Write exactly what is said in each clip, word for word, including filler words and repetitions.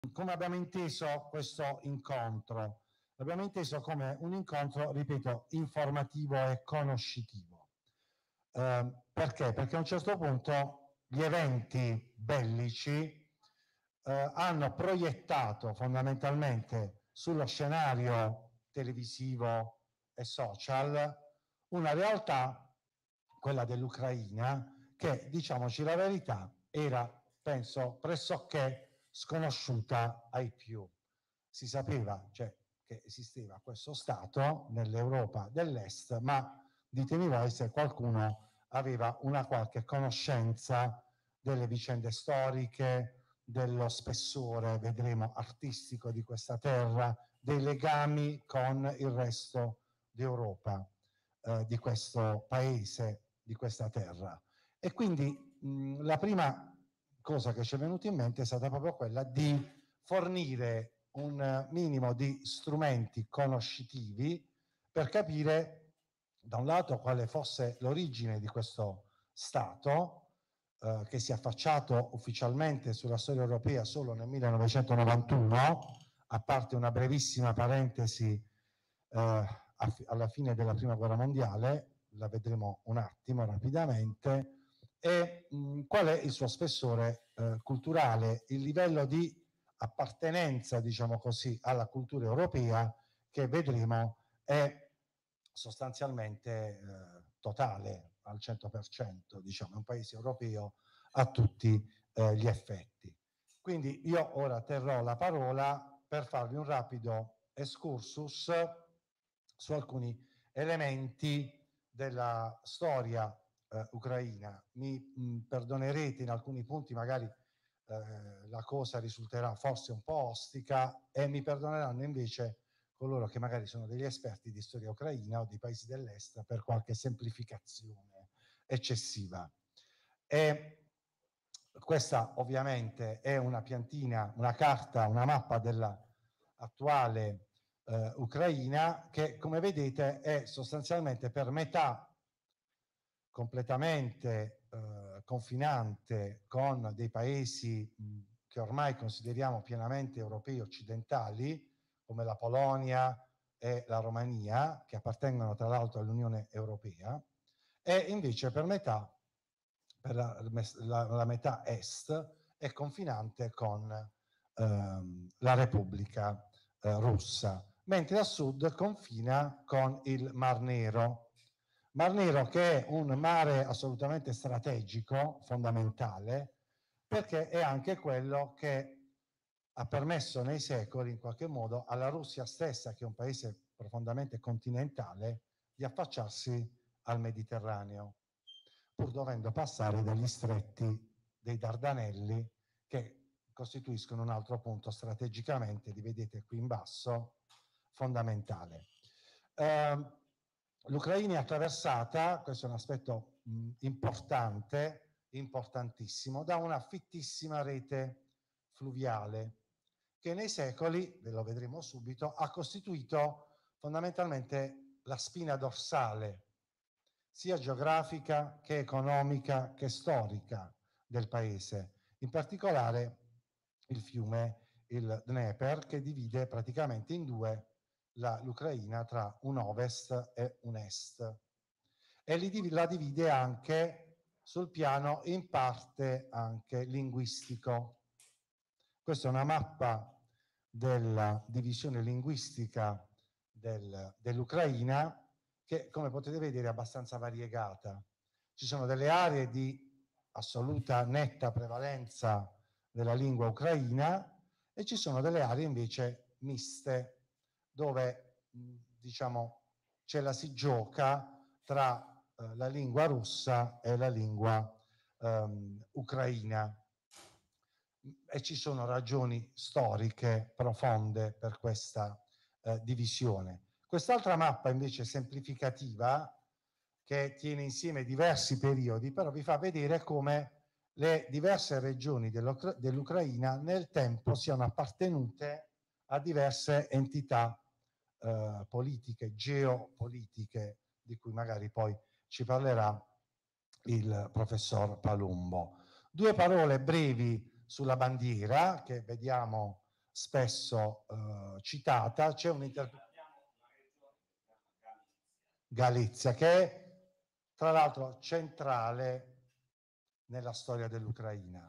come abbiamo inteso questo incontro? L'abbiamo inteso come un incontro, ripeto, informativo e conoscitivo. Eh, perché? Perché a un certo punto gli eventi bellici eh, hanno proiettato fondamentalmente sullo scenario televisivo e social una realtà, quella dell'Ucraina, che, diciamoci la verità, era, penso, pressoché sconosciuta ai più. Si sapeva, cioè, che esisteva questo Stato nell'Europa dell'Est, ma di temeva se qualcuno aveva una qualche conoscenza delle vicende storiche, dello spessore, vedremo, artistico di questa terra, dei legami con il resto d'Europa, eh, di questo paese, di questa terra. E quindi mh, la prima cosa che ci è venuta in mente è stata proprio quella di fornire un minimo di strumenti conoscitivi per capire da un lato quale fosse l'origine di questo Stato, eh, che si è affacciato ufficialmente sulla storia europea solo nel millenovecentonovantuno, a parte una brevissima parentesi eh, alla fine della Prima Guerra Mondiale, la vedremo un attimo rapidamente, e mh, qual è il suo spessore eh, culturale, il livello di appartenenza, diciamo così, alla cultura europea che vedremo è sostanzialmente eh, totale al cento per cento, diciamo, è un paese europeo a tutti eh, gli effetti. Quindi io ora terrò la parola per farvi un rapido excursus su alcuni elementi della storia eh, ucraina. Mi mh, perdonerete in alcuni punti, magari eh, la cosa risulterà forse un po' ostica, e mi perdoneranno invece coloro che magari sono degli esperti di storia ucraina o di paesi dell'est per qualche semplificazione eccessiva. E questa ovviamente è una piantina, una carta, una mappa dell'attuale eh, Ucraina che, come vedete, è sostanzialmente per metà completamente eh, confinante con dei paesi mh, che ormai consideriamo pienamente europei occidentali, come la Polonia e la Romania, che appartengono tra l'altro all'Unione Europea, e invece per metà, per la, la, la metà est, è confinante con ehm, la Repubblica eh, Russa, mentre a sud confina con il Mar Nero. Mar Nero che è un mare assolutamente strategico, fondamentale, perché è anche quello che ha permesso nei secoli, in qualche modo, alla Russia stessa, che è un paese profondamente continentale, di affacciarsi al Mediterraneo, pur dovendo passare dagli stretti dei Dardanelli, che costituiscono un altro punto strategicamente, li vedete qui in basso, fondamentale. Eh, L'Ucraina è attraversata, questo è un aspetto mh, importante, importantissimo, da una fittissima rete fluviale che nei secoli, ve lo vedremo subito, ha costituito fondamentalmente la spina dorsale sia geografica che economica che storica del paese, in particolare il fiume, il Dnieper, che divide praticamente in due l'Ucraina tra un ovest e un est, e li, la divide anche sul piano in parte anche linguistico. Questa è una mappa della divisione linguistica del, dell'Ucraina che, come potete vedere, è abbastanza variegata. Ci sono delle aree di assoluta netta prevalenza della lingua ucraina e ci sono delle aree invece miste dove, diciamo, ce la si gioca tra eh, la lingua russa e la lingua ehm, ucraina. E ci sono ragioni storiche profonde per questa eh, divisione. Quest'altra mappa invece semplificativa, che tiene insieme diversi periodi, però vi fa vedere come le diverse regioni dell'Ucraina nel tempo siano appartenute a diverse entità eh, politiche, geopolitiche, di cui magari poi ci parlerà il professor Palumbo. Due parole brevi sulla bandiera che vediamo spesso eh, citata. C'è un'interpretazione Galizia, che è tra l'altro centrale nella storia dell'Ucraina.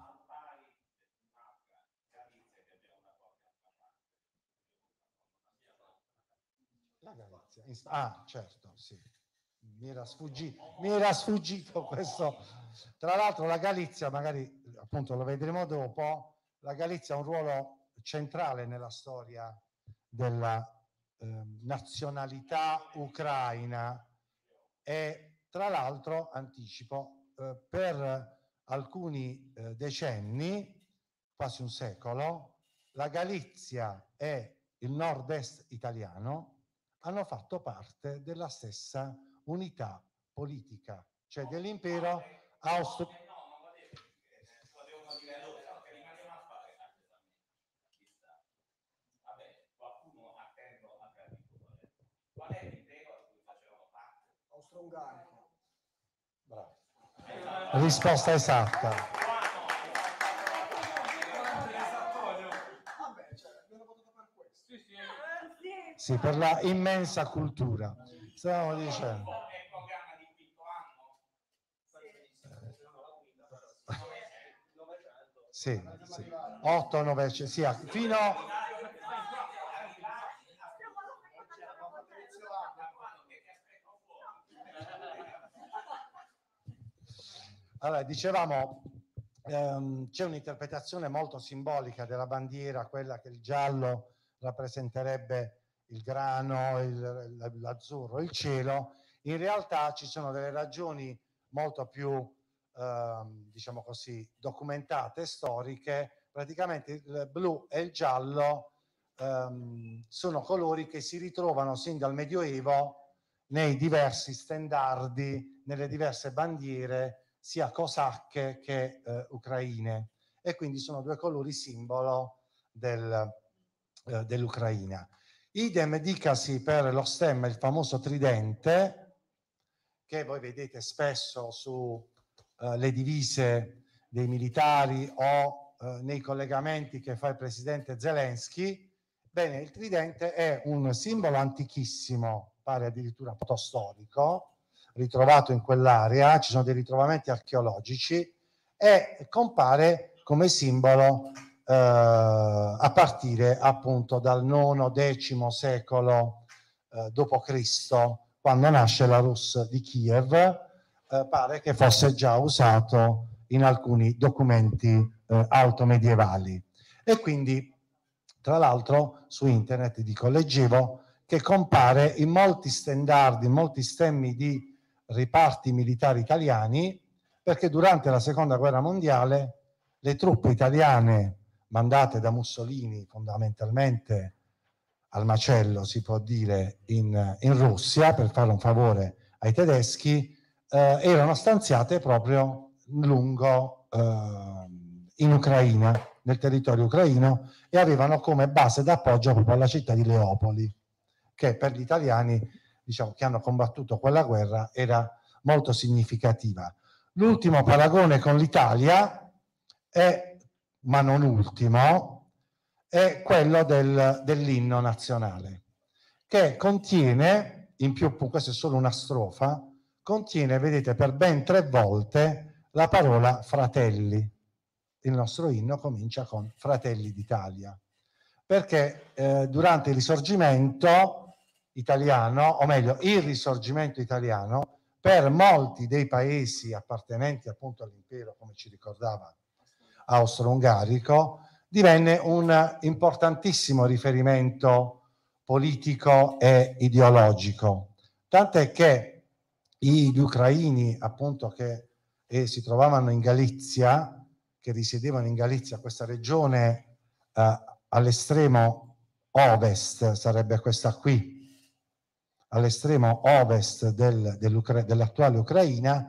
La Galizia. Ah, certo, sì. Mi era sfuggito, mi era sfuggito questo. Tra l'altro la Galizia, magari appunto lo vedremo dopo, la Galizia ha un ruolo centrale nella storia della eh, nazionalità ucraina e tra l'altro, anticipo, eh, per alcuni eh, decenni, quasi un secolo, la Galizia e il nord-est italiano hanno fatto parte della stessa unità politica, cioè dell'impero austro. Austro-ungarico. Bravo. Risposta esatta. Sì, per la immensa cultura. Stavamo dicendo. Sì, sì. otto novecento, sì, fino allora dicevamo ehm, c'è un'interpretazione molto simbolica della bandiera, quella che il giallo rappresenterebbe il grano, il, l'azzurro, il cielo. In realtà ci sono delle ragioni molto più ehm, diciamo così documentate, storiche. Praticamente il blu e il giallo ehm, sono colori che si ritrovano sin dal Medioevo nei diversi stendardi, nelle diverse bandiere sia cosacche che eh, ucraine, e quindi sono due colori simbolo del, eh, dell'Ucraina. Idem dicasi per lo stemma, il famoso tridente, che voi vedete spesso sulle eh, divise dei militari o eh, nei collegamenti che fa il presidente Zelensky. Bene, il tridente è un simbolo antichissimo, pare addirittura fotostorico, ritrovato in quell'area, ci sono dei ritrovamenti archeologici, e compare come simbolo eh, a partire appunto dal nono decimo secolo eh, dopo Cristo, quando nasce la R U S di Kiev. Eh, pare che fosse già usato in alcuni documenti eh, altomedievali. E quindi, tra l'altro, su internet, dico, leggevo che compare in molti stendardi, in molti stemmi di riparti militari italiani, perché durante la seconda guerra mondiale le truppe italiane mandate da Mussolini fondamentalmente al macello, si può dire, in, in Russia per fare un favore ai tedeschi, eh, erano stanziate proprio lungo eh, in Ucraina, nel territorio ucraino, e avevano come base d'appoggio proprio la città di Leopoli, che per gli italiani, diciamo, che hanno combattuto quella guerra era molto significativa. L'ultimo paragone con l'Italia è, ma non ultimo, è quello del, dell'inno nazionale, che contiene, in più, questa è solo una strofa, contiene, vedete, per ben tre volte la parola fratelli. Il nostro inno comincia con Fratelli d'Italia, perché eh, durante il Risorgimento italiano, o meglio, il Risorgimento italiano, per molti dei paesi appartenenti appunto all'impero, come ci ricordava austro-ungarico, divenne un importantissimo riferimento politico e ideologico, tant'è che gli ucraini appunto che eh, si trovavano in Galizia, che risiedevano in Galizia, questa regione eh, all'estremo ovest, sarebbe questa qui, all'estremo ovest del, dell'attuale Ucraina,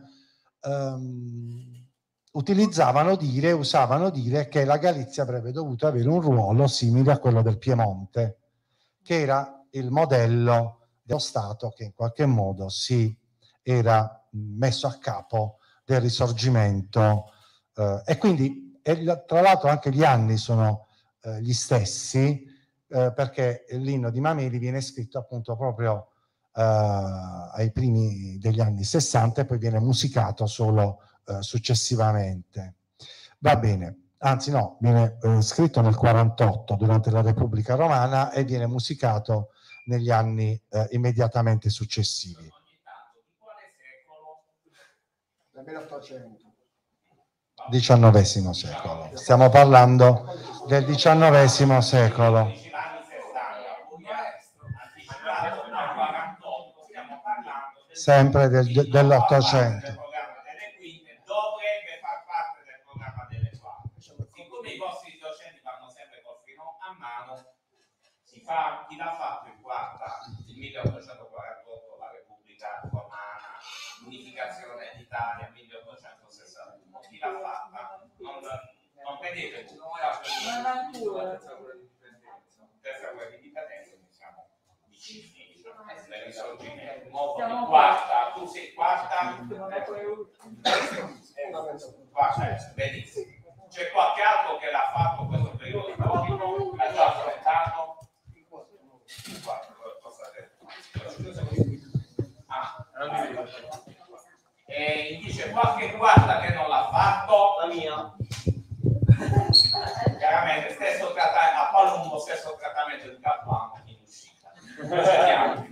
ehm, utilizzavano dire, usavano dire che la Galizia avrebbe dovuto avere un ruolo simile a quello del Piemonte, che era il modello dello Stato che in qualche modo si era messo a capo del Risorgimento, eh, e quindi e tra l'altro anche gli anni sono eh, gli stessi, eh, perché l'inno di Mameli viene scritto appunto proprio eh, ai primi degli anni sessanta e poi viene musicato solo eh, successivamente. Va bene, anzi no, viene eh, scritto nel quarantotto durante la Repubblica Romana e viene musicato negli anni eh, immediatamente successivi. diciannovesimo secolo. Stiamo parlando del diciannovesimo secolo. Sempre del, dell'Ottocento. Siccome i vostri docenti vanno sempre col freno a mano, si fa, chi l'ha fatto in quarta, il milleottocentoquarantotto, la Repubblica Romana, l'unificazione d'Italia, milleottocentosessantuno, chi l'ha fatta? Non, non vedete tu, terza guerra di indipendenza, siamo vicini, diciamo, le risorgimenti, quarta, tu sei quarta, quarta, benissimo. C'è qualche altro che l'ha fatto questo periodo storico? L'ha già affrontato? Ah, e dice qualche quarta che non l'ha fatto? La mia. Chiaramente stesso trattamento, a Palumbo stesso trattamento di Capuano in uscita.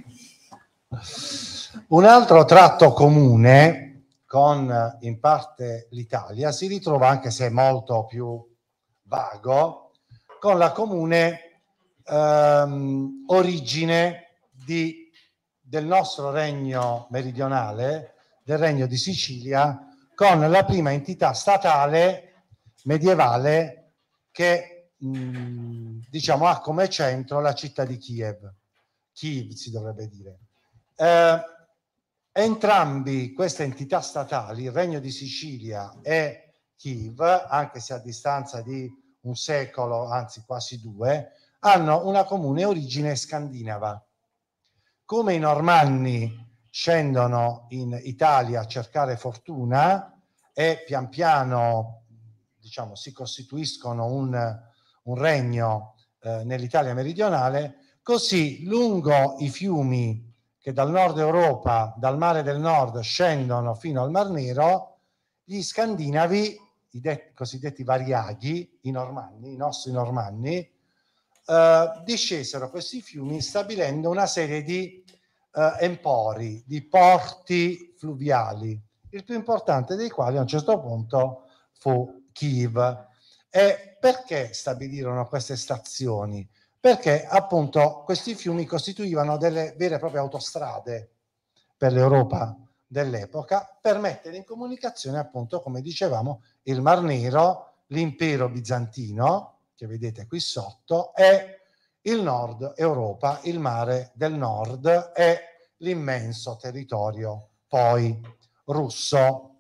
Un altro tratto comune con in parte l'Italia si ritrova, anche se molto più vago, con la comune ehm, origine di, del nostro regno meridionale, del regno di Sicilia, con la prima entità statale medievale che mh, diciamo ha come centro la città di Kiev. Kiev si dovrebbe dire. Eh, entrambi queste entità statali, il Regno di Sicilia e Kiev, anche se a distanza di un secolo, anzi quasi due, hanno una comune origine scandinava. Come i normanni scendono in Italia a cercare fortuna e pian piano, diciamo, si costituiscono un, un regno eh, nell'Italia meridionale, così lungo i fiumi che dal nord Europa, dal mare del nord, scendono fino al Mar Nero, gli scandinavi, i de- cosiddetti variaghi, i normanni, i nostri normanni, eh, discesero questi fiumi stabilendo una serie di eh, empori, di porti fluviali, il più importante dei quali a un certo punto fu Kiev. E perché stabilirono queste stazioni? Perché appunto questi fiumi costituivano delle vere e proprie autostrade per l'Europa dell'epoca, per mettere in comunicazione appunto, come dicevamo, il Mar Nero, l'impero bizantino, che vedete qui sotto, e il nord Europa, il mare del nord e l'immenso territorio poi russo.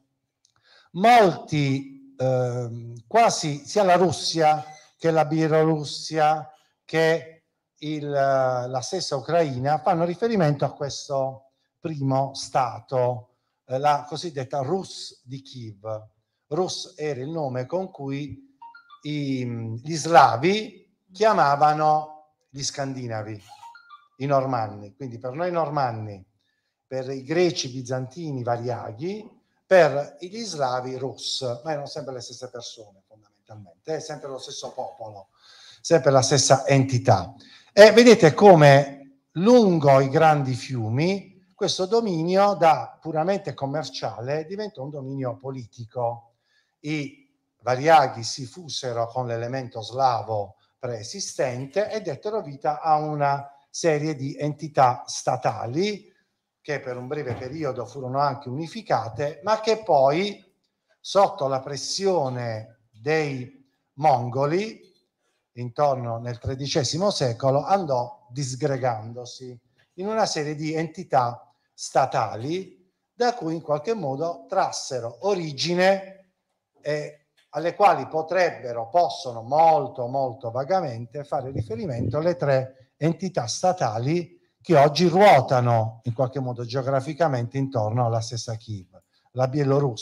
Molti, eh, quasi sia la Russia che la Bielorussia che il, la stessa Ucraina fanno riferimento a questo primo stato, eh, la cosiddetta Rus di Kiev. Rus era il nome con cui i, gli slavi chiamavano gli scandinavi, i normanni. Quindi per noi normanni, per i greci bizantini variaghi, per gli slavi Rus, ma erano sempre le stesse persone fondamentalmente, è sempre lo stesso popolo, sempre la stessa entità. E vedete come lungo i grandi fiumi questo dominio da puramente commerciale diventò un dominio politico. I variaghi si fusero con l'elemento slavo preesistente e dettero vita a una serie di entità statali che per un breve periodo furono anche unificate, ma che poi, sotto la pressione dei mongoli, intorno nel tredicesimo secolo, andò disgregandosi in una serie di entità statali da cui in qualche modo trassero origine e alle quali potrebbero, possono molto molto vagamente fare riferimento le tre entità statali che oggi ruotano in qualche modo geograficamente intorno alla stessa Kiev. La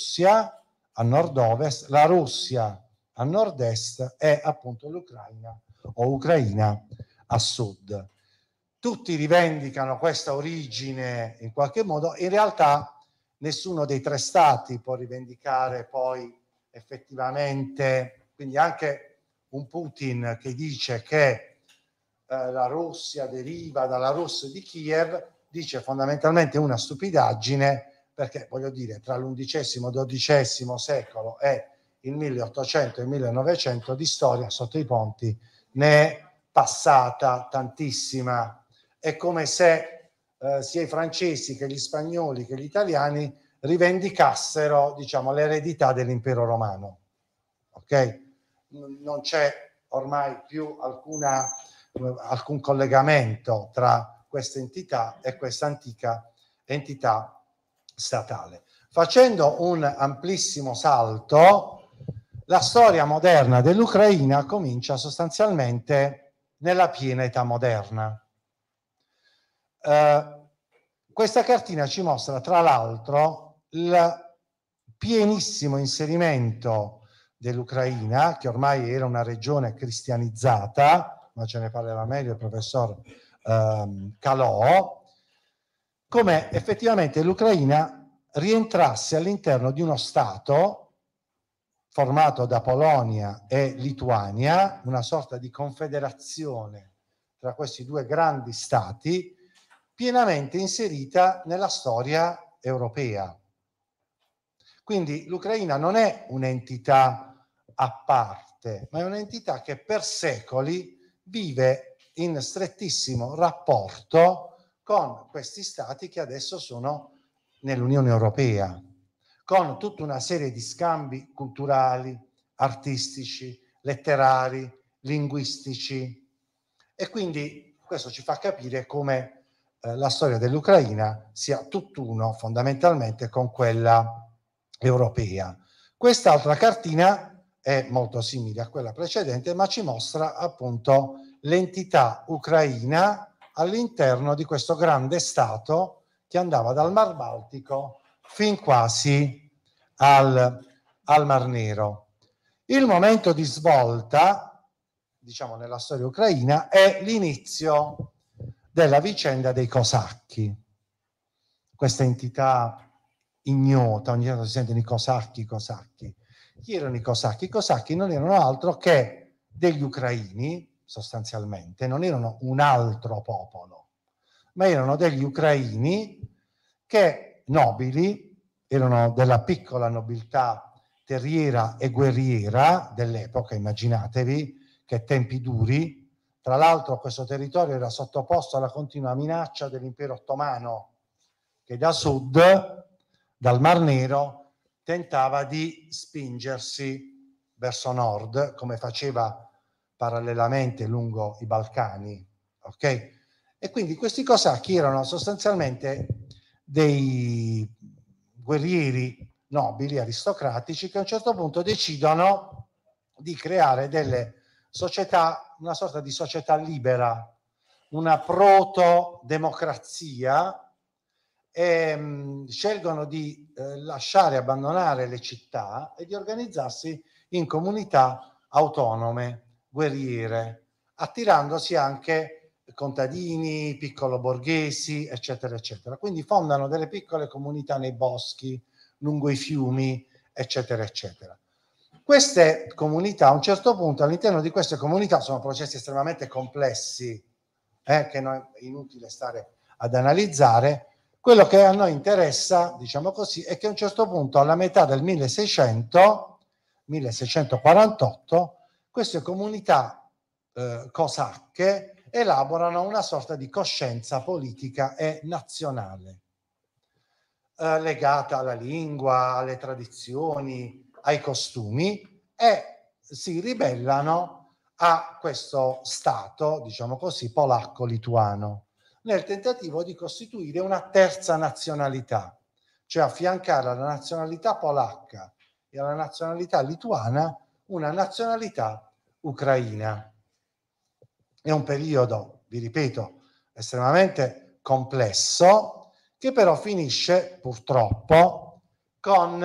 Bielorussia a nord-ovest, la Russia a nord-est e appunto l'Ucraina o Ucraina a sud. Tutti rivendicano questa origine in qualche modo, in realtà nessuno dei tre stati può rivendicare poi effettivamente, quindi anche un Putin che dice che eh, la Russia deriva dalla Rus di Kiev, dice fondamentalmente una stupidaggine, perché voglio dire, tra l'undicesimo e il dodicesimo secolo e il milleottocento e il millenovecento di storia sotto i ponti ne è passata tantissima. È come se eh, sia i francesi che gli spagnoli che gli italiani rivendicassero, diciamo, l'eredità dell'impero romano. Ok? Non c'è ormai più alcuna, alcun collegamento tra questa entità e questa antica entità statale. Facendo un amplissimo salto, la storia moderna dell'Ucraina comincia sostanzialmente nella piena età moderna. Eh, questa cartina ci mostra tra l'altro il pienissimo inserimento dell'Ucraina, che ormai era una regione cristianizzata, ma ce ne parlerà meglio il professor ehm, Calò, come effettivamente l'Ucraina rientrasse all'interno di uno Stato formato da Polonia e Lituania, una sorta di confederazione tra questi due grandi stati, pienamente inserita nella storia europea. Quindi l'Ucraina non è un'entità a parte, ma è un'entità che per secoli vive in strettissimo rapporto con questi stati che adesso sono nell'Unione Europea, con tutta una serie di scambi culturali, artistici, letterari, linguistici. E quindi questo ci fa capire come eh, la storia dell'Ucraina sia tutt'uno fondamentalmente con quella europea. Quest'altra cartina è molto simile a quella precedente, ma ci mostra appunto l'entità ucraina all'interno di questo grande stato che andava dal Mar Baltico fin quasi al, al Mar Nero. Il momento di svolta, diciamo, nella storia ucraina è l'inizio della vicenda dei cosacchi. Questa entità ignota, ogni tanto si sentono i cosacchi, i cosacchi. Chi erano i cosacchi? I cosacchi non erano altro che degli ucraini, sostanzialmente, non erano un altro popolo, ma erano degli ucraini che nobili, erano della piccola nobiltà terriera e guerriera dell'epoca, immaginatevi che tempi duri. Tra l'altro questo territorio era sottoposto alla continua minaccia dell'impero ottomano, che da sud, dal Mar Nero, tentava di spingersi verso nord, come faceva parallelamente lungo i Balcani, ok? E quindi questi cosacchi erano sostanzialmente dei guerrieri nobili, aristocratici, che a un certo punto decidono di creare delle società, una sorta di società libera, una proto-democrazia, e mh, scelgono di eh, lasciare, abbandonare le città e di organizzarsi in comunità autonome, guerriere, attirandosi anche contadini, piccolo borghesi, eccetera, eccetera. Quindi fondano delle piccole comunità nei boschi, lungo i fiumi, eccetera, eccetera. Queste comunità, a un certo punto, all'interno di queste comunità, sono processi estremamente complessi, eh, che non è inutile stare ad analizzare. Quello che a noi interessa, diciamo così, è che a un certo punto, alla metà del milleseicento, milleseicentoquarantotto, queste comunità eh, cosacche elaborano una sorta di coscienza politica e nazionale, eh, legata alla lingua, alle tradizioni, ai costumi, e si ribellano a questo Stato, diciamo così, polacco-lituano, nel tentativo di costituire una terza nazionalità, cioè affiancare alla nazionalità polacca e alla nazionalità lituana una nazionalità ucraina. È un periodo, vi ripeto, estremamente complesso, che però finisce purtroppo con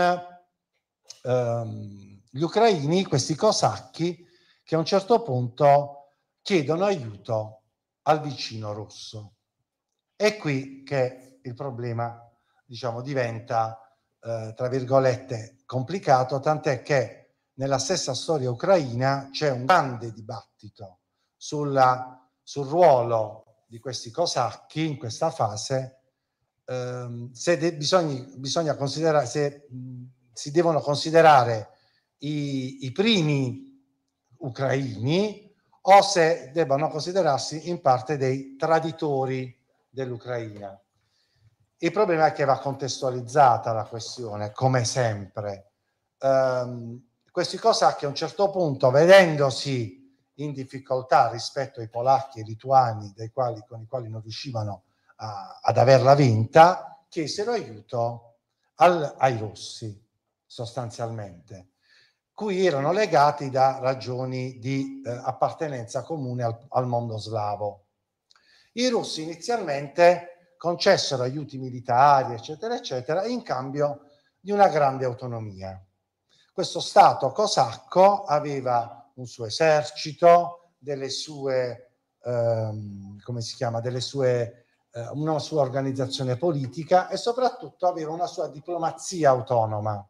ehm, gli ucraini, questi cosacchi, che a un certo punto chiedono aiuto al vicino russo. È qui che il problema, diciamo, diventa, eh, tra virgolette, complicato, tant'è che nella stessa storia ucraina c'è un grande dibattito sulla, sul ruolo di questi cosacchi in questa fase, ehm, se de- bisogna, bisogna considerare, se mh, si devono considerare i, i primi ucraini o se debbano considerarsi in parte dei traditori dell'Ucraina. Il problema è che va contestualizzata la questione, come sempre. Um, questi cosacchi a un certo punto, vedendosi in difficoltà rispetto ai polacchi e ai lituani, dei quali, con i quali non riuscivano a, ad averla vinta, chiesero aiuto al, ai russi, sostanzialmente, cui erano legati da ragioni di eh, appartenenza comune al, al mondo slavo. I russi inizialmente concessero aiuti militari, eccetera, eccetera, in cambio di una grande autonomia. Questo stato cosacco aveva un suo esercito, delle sue, ehm, come si chiama, delle sue, eh, una sua organizzazione politica e soprattutto aveva una sua diplomazia autonoma.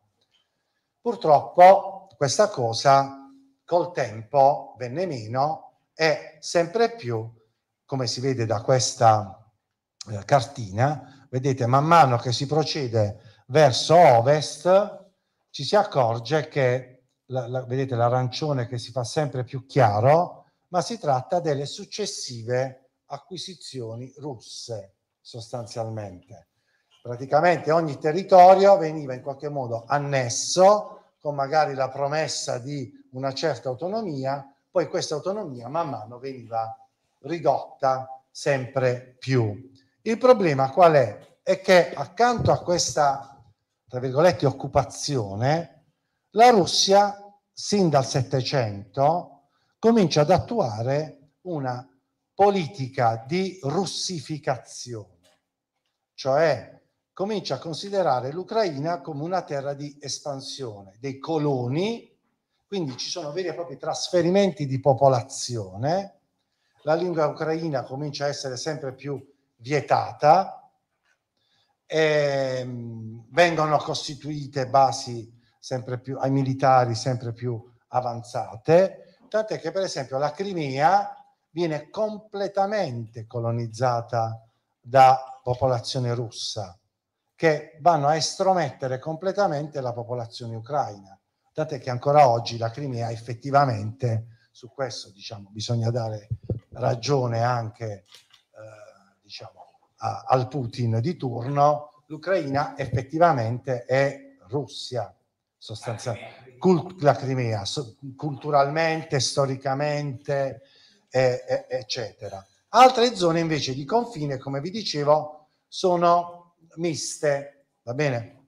Purtroppo questa cosa col tempo venne meno e sempre più, come si vede da questa eh, cartina, vedete, man mano che si procede verso ovest ci si accorge che, la, la, vedete l'arancione che si fa sempre più chiaro, ma si tratta delle successive acquisizioni russe, sostanzialmente. Praticamente ogni territorio veniva in qualche modo annesso con magari la promessa di una certa autonomia, poi questa autonomia man mano veniva ridotta sempre più. Il problema qual è? È che accanto a questa, tra virgolette, occupazione, la Russia, sin dal Settecento, comincia ad attuare una politica di russificazione, cioè comincia a considerare l'Ucraina come una terra di espansione, dei coloni, quindi ci sono veri e propri trasferimenti di popolazione, la lingua ucraina comincia a essere sempre più vietata, e vengono costituite basi sempre più ai militari sempre più avanzate, tant'è che per esempio la Crimea viene completamente colonizzata da popolazione russa, che vanno a estromettere completamente la popolazione ucraina, tant'è che ancora oggi la Crimea effettivamente, su questo diciamo bisogna dare ragione anche eh, diciamo a, al Putin di turno, l'Ucraina effettivamente è Russia, sostanzialmente, Cult, la Crimea, so, culturalmente, storicamente, eh, eh, eccetera. Altre zone invece di confine, come vi dicevo, sono miste, va bene?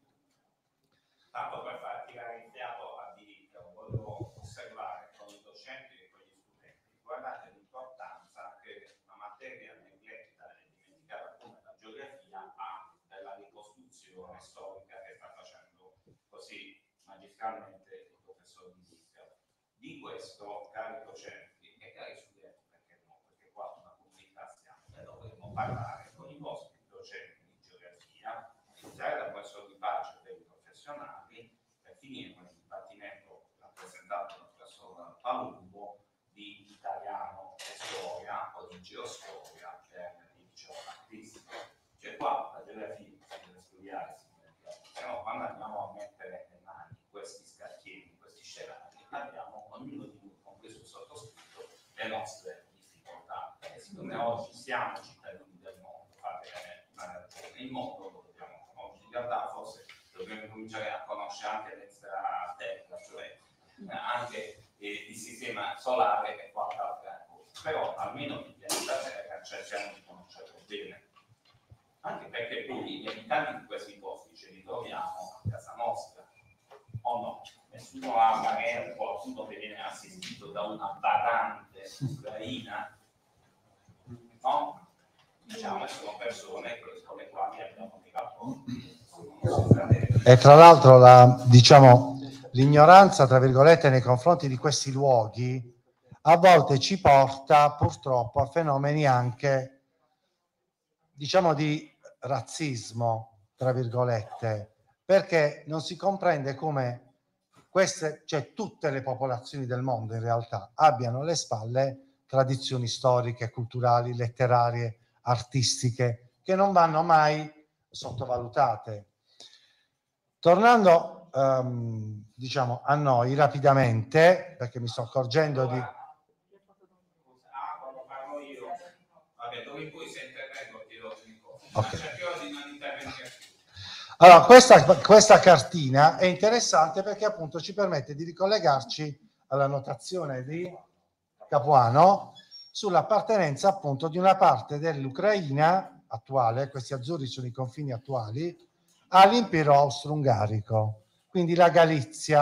Tanto per far tirare il fiato a diritto, volevo osservare con i docenti e con gli studenti, guardate l'importanza che una materia negletta e dimenticata come la geografia ha della ricostruzione storica che sta facendo così magistralmente il professor Di Disca. Di questo, cari docenti e cari studenti, perché no? Perché qua una comunità stiamo e dovremmo parlare con i vostri docenti di geografia, iniziare da questo di pace dei professionali per finire con il dibattimento rappresentato dal professor Palumbo di italiano e storia o di geostoria per il liceo artistico. Cioè qua la geografia si deve studiare, si deve studiare. Però quando andiamo a mettere le mani in questi scacchieri, in questi scenari, abbiamo ognuno di noi, compreso il sottoscritto, le nostre difficoltà. E siccome oggi siamo cittadini del mondo, fate una ragione, il mondo lo dobbiamo conoscere. In realtà forse dobbiamo cominciare a conoscere anche l'extra terra, cioè anche eh, il sistema solare e qualcun'altra cosa. Però almeno il pianeta Terra cerchiamo di conoscerlo bene. Anche perché poi gli abitanti di questi posti ce li troviamo a casa nostra, o no? Nessuno ha magari qualcuno che viene assistito da una badante ucraina, no? Diciamo che sono persone con le quali abbiamo dei rapporti. E tra l'altro la, diciamo, l'ignoranza, tra virgolette, nei confronti di questi luoghi a volte ci porta purtroppo a fenomeni anche, diciamo, di razzismo, tra virgolette, perché non si comprende come queste, cioè tutte le popolazioni del mondo in realtà, abbiano alle spalle tradizioni storiche, culturali, letterarie, artistiche, che non vanno mai sottovalutate. Tornando um, diciamo a noi rapidamente, perché mi sto accorgendo di... Ah, quando parlo io, vabbè, dove in cui sei intervento ti do il microfono, ma cercherò di non intervenire. Allora, questa, questa cartina è interessante perché appunto ci permette di ricollegarci alla notazione di Capuano sull'appartenenza appunto di una parte dell'Ucraina attuale, questi azzurri sono i confini attuali, all'impero austro-ungarico, quindi la Galizia,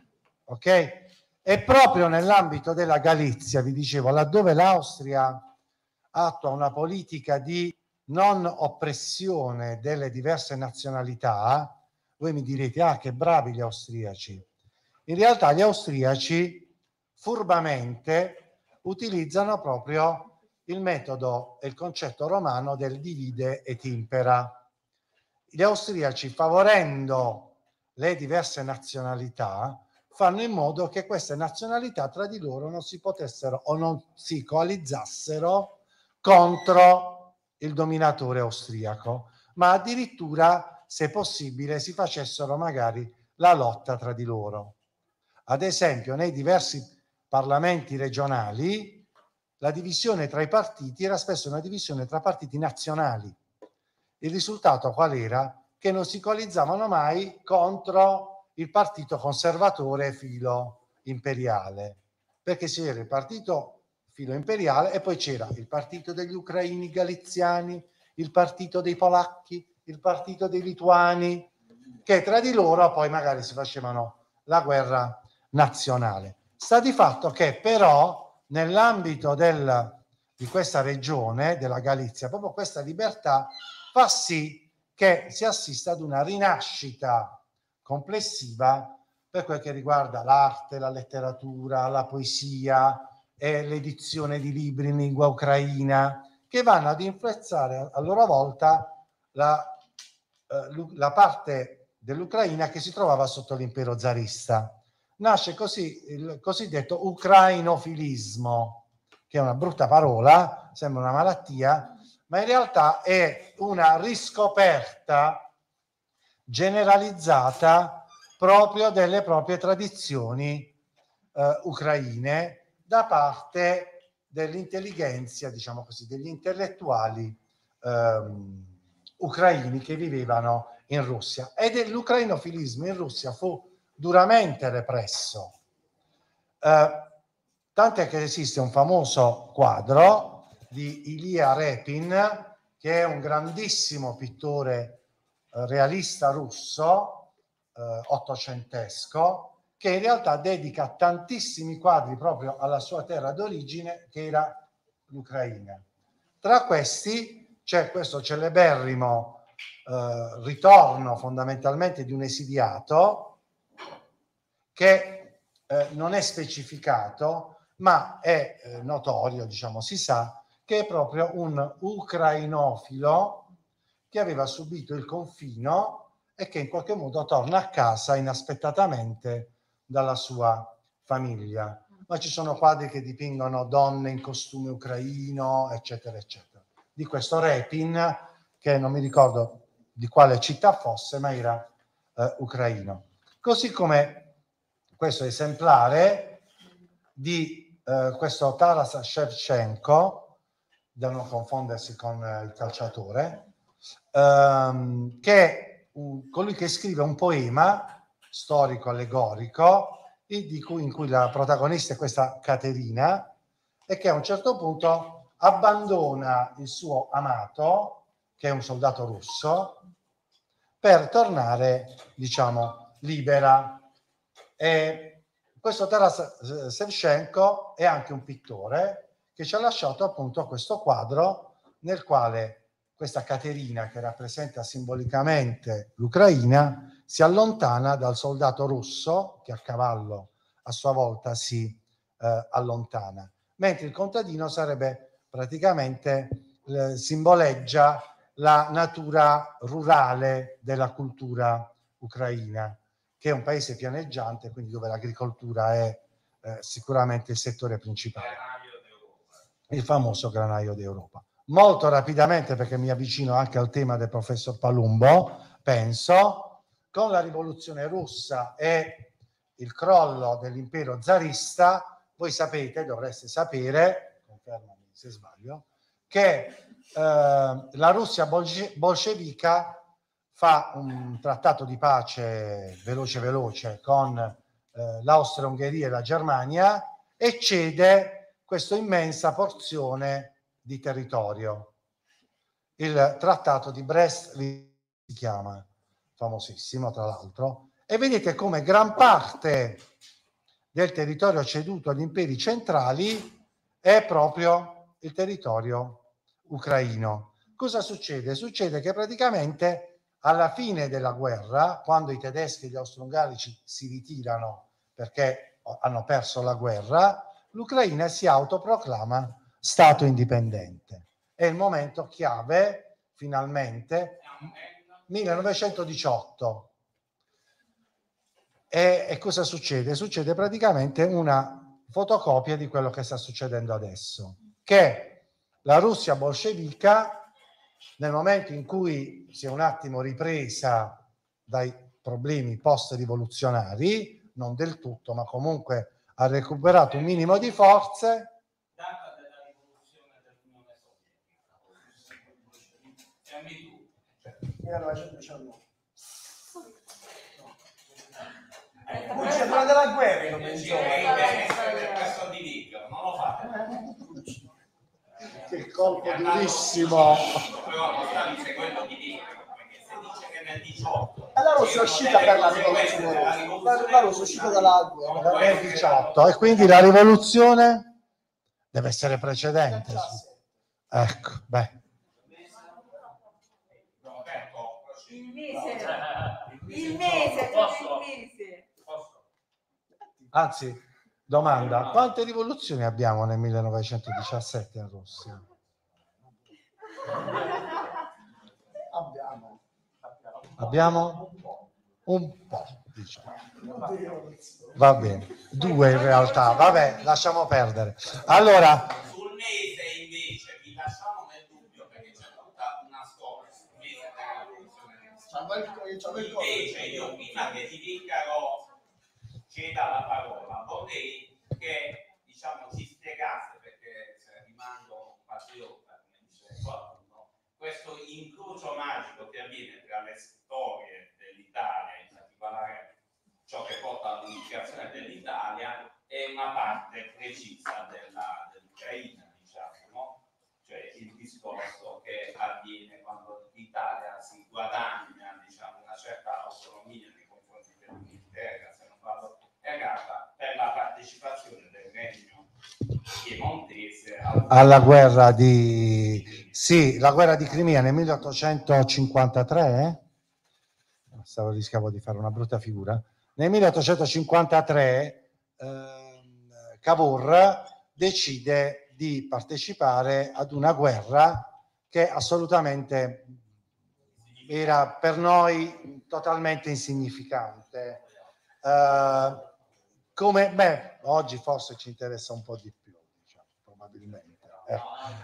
ok? E proprio nell'ambito della Galizia, vi dicevo, laddove l'Austria attua una politica di non oppressione delle diverse nazionalità, voi mi direte, ah, che bravi gli austriaci. In realtà gli austriaci furbamente utilizzano proprio il metodo e il concetto romano del divide et impera. Gli austriaci, favorendo le diverse nazionalità, fanno in modo che queste nazionalità tra di loro non si potessero o non si coalizzassero contro il dominatore austriaco, ma addirittura, se possibile, si facessero magari la lotta tra di loro. Ad esempio, nei diversi parlamenti regionali, la divisione tra i partiti era spesso una divisione tra partiti nazionali. Il risultato qual era? Che non si coalizzavano mai contro il partito conservatore filo imperiale, perché c'era il partito filo imperiale e poi c'era il partito degli ucraini galiziani, il partito dei polacchi, il partito dei lituani, che tra di loro poi magari si facevano la guerra nazionale. Sta di fatto che però nell'ambito del, di questa regione, della Galizia, proprio questa libertà fa sì che si assista ad una rinascita complessiva per quel che riguarda l'arte, la letteratura, la poesia e l'edizione di libri in lingua ucraina, che vanno ad influenzare a loro volta la, eh, la parte dell'Ucraina che si trovava sotto l'impero zarista. Nasce così il cosiddetto ucrainofilismo, che è una brutta parola, sembra una malattia, ma in realtà è una riscoperta generalizzata proprio delle proprie tradizioni eh, ucraine da parte dell'intelligenza, diciamo così, degli intellettuali ehm, ucraini che vivevano in Russia. E l'ucrainofilismo in Russia fu duramente represso. Eh, tant'è che esiste un famoso quadro di Ilya Repin, che è un grandissimo pittore eh, realista russo, eh, ottocentesco, che in realtà dedica tantissimi quadri proprio alla sua terra d'origine, che era l'Ucraina. Tra questi c'è questo celeberrimo eh, ritorno fondamentalmente di un esiliato che eh, non è specificato, ma è eh, notorio, diciamo, si sa, che è proprio un ucrainofilo che aveva subito il confino e che in qualche modo torna a casa inaspettatamente dalla sua famiglia. Ma ci sono quadri che dipingono donne in costume ucraino, eccetera, eccetera. Di questo Repin, che non mi ricordo di quale città fosse, ma era eh, ucraino. Così come questo esemplare di eh, questo Taras Shevchenko, da non confondersi con eh, il calciatore, ehm, che è un, colui che scrive un poema storico allegorico di cui, in cui la protagonista è questa Caterina, e che a un certo punto abbandona il suo amato, che è un soldato russo, per tornare, diciamo, libera. E questo Taras Shevchenko è anche un pittore che ci ha lasciato appunto questo quadro nel quale questa Caterina, che rappresenta simbolicamente l'Ucraina, si allontana dal soldato russo che a cavallo a sua volta si eh, allontana. mentre il contadino sarebbe praticamente, eh, simboleggia la natura rurale della cultura ucraina, che è un paese pianeggiante, quindi dove l'agricoltura è eh, sicuramente il settore principale. Il famoso granaio d'Europa. Molto rapidamente, perché mi avvicino anche al tema del professor Palumbo, penso, con la rivoluzione russa e il crollo dell'impero zarista, voi sapete, dovreste sapere, confermami se sbaglio, che eh, la Russia bolsce- bolscevica fa un trattato di pace veloce veloce con eh, l'Austria-Ungheria e la Germania e cede questa immensa porzione di territorio. Il trattato di Brest si chiama, famosissimo tra l'altro, e vedete come gran parte del territorio ceduto agli imperi centrali è proprio il territorio ucraino. Cosa succede? Succede che praticamente alla fine della guerra, quando i tedeschi e gli austro-ungarici si ritirano perché hanno perso la guerra, l'Ucraina si autoproclama Stato indipendente. È il momento chiave, finalmente, millenovecentodiciotto. E, e cosa succede? Succede praticamente una fotocopia di quello che sta succedendo adesso, che la Russia bolscevica, nel momento in cui si è un attimo ripresa dai problemi post-rivoluzionari, non del tutto, ma comunque ha recuperato un minimo di forze. Data della rivoluzione dell'Unione Sovietica. millenovecentodiciannove. Non c'è prima della guerra, io penso. Questo di dico, non lo fate. Che colpo durissimo. Però non stavi seguendo di dico, perché se dice che nel diciotto. E la Russia è uscita per la rivoluzione. La, la Russia è uscita dalla guerra. Nel diciotto, e quindi la rivoluzione deve essere precedente. Ecco, beh. Il mese, il mese, proprio il mese. Anzi, domanda, quante rivoluzioni abbiamo nel millenovecentodiciassette in Russia? Abbiamo. Abbiamo un po', diciamo. Va bene, due in realtà, vabbè, lasciamo perdere. Allora, sul mese invece vi lasciamo nel dubbio perché c'è tutta una storia sul mese della rivoluzione. Invece io prima che ti dicano ceda la parola, vorrei che diciamo ci spiegasse, perché cioè, rimango patriota, come dice qualcuno, questo incrocio magico che avviene tra le storie dell'Italia, in particolare ciò che porta all'unificazione dell'Italia, e una parte precisa della, dell'Ucraina, diciamo, no? Cioè il discorso che avviene quando l'Italia si guadagna, diciamo, una certa autonomia nei confronti dell'Inghilterra, se non vado errata, per la partecipazione del regno piemontese al... alla guerra di sì, la guerra di Crimea nel milleottocentocinquantatré, eh? Stavo rischiavo di fare una brutta figura. Nel milleottocentocinquantatré eh, Cavour decide di partecipare ad una guerra che assolutamente era per noi totalmente insignificante. Uh, come, beh, oggi forse ci interessa un po' di più, diciamo, probabilmente. Eh.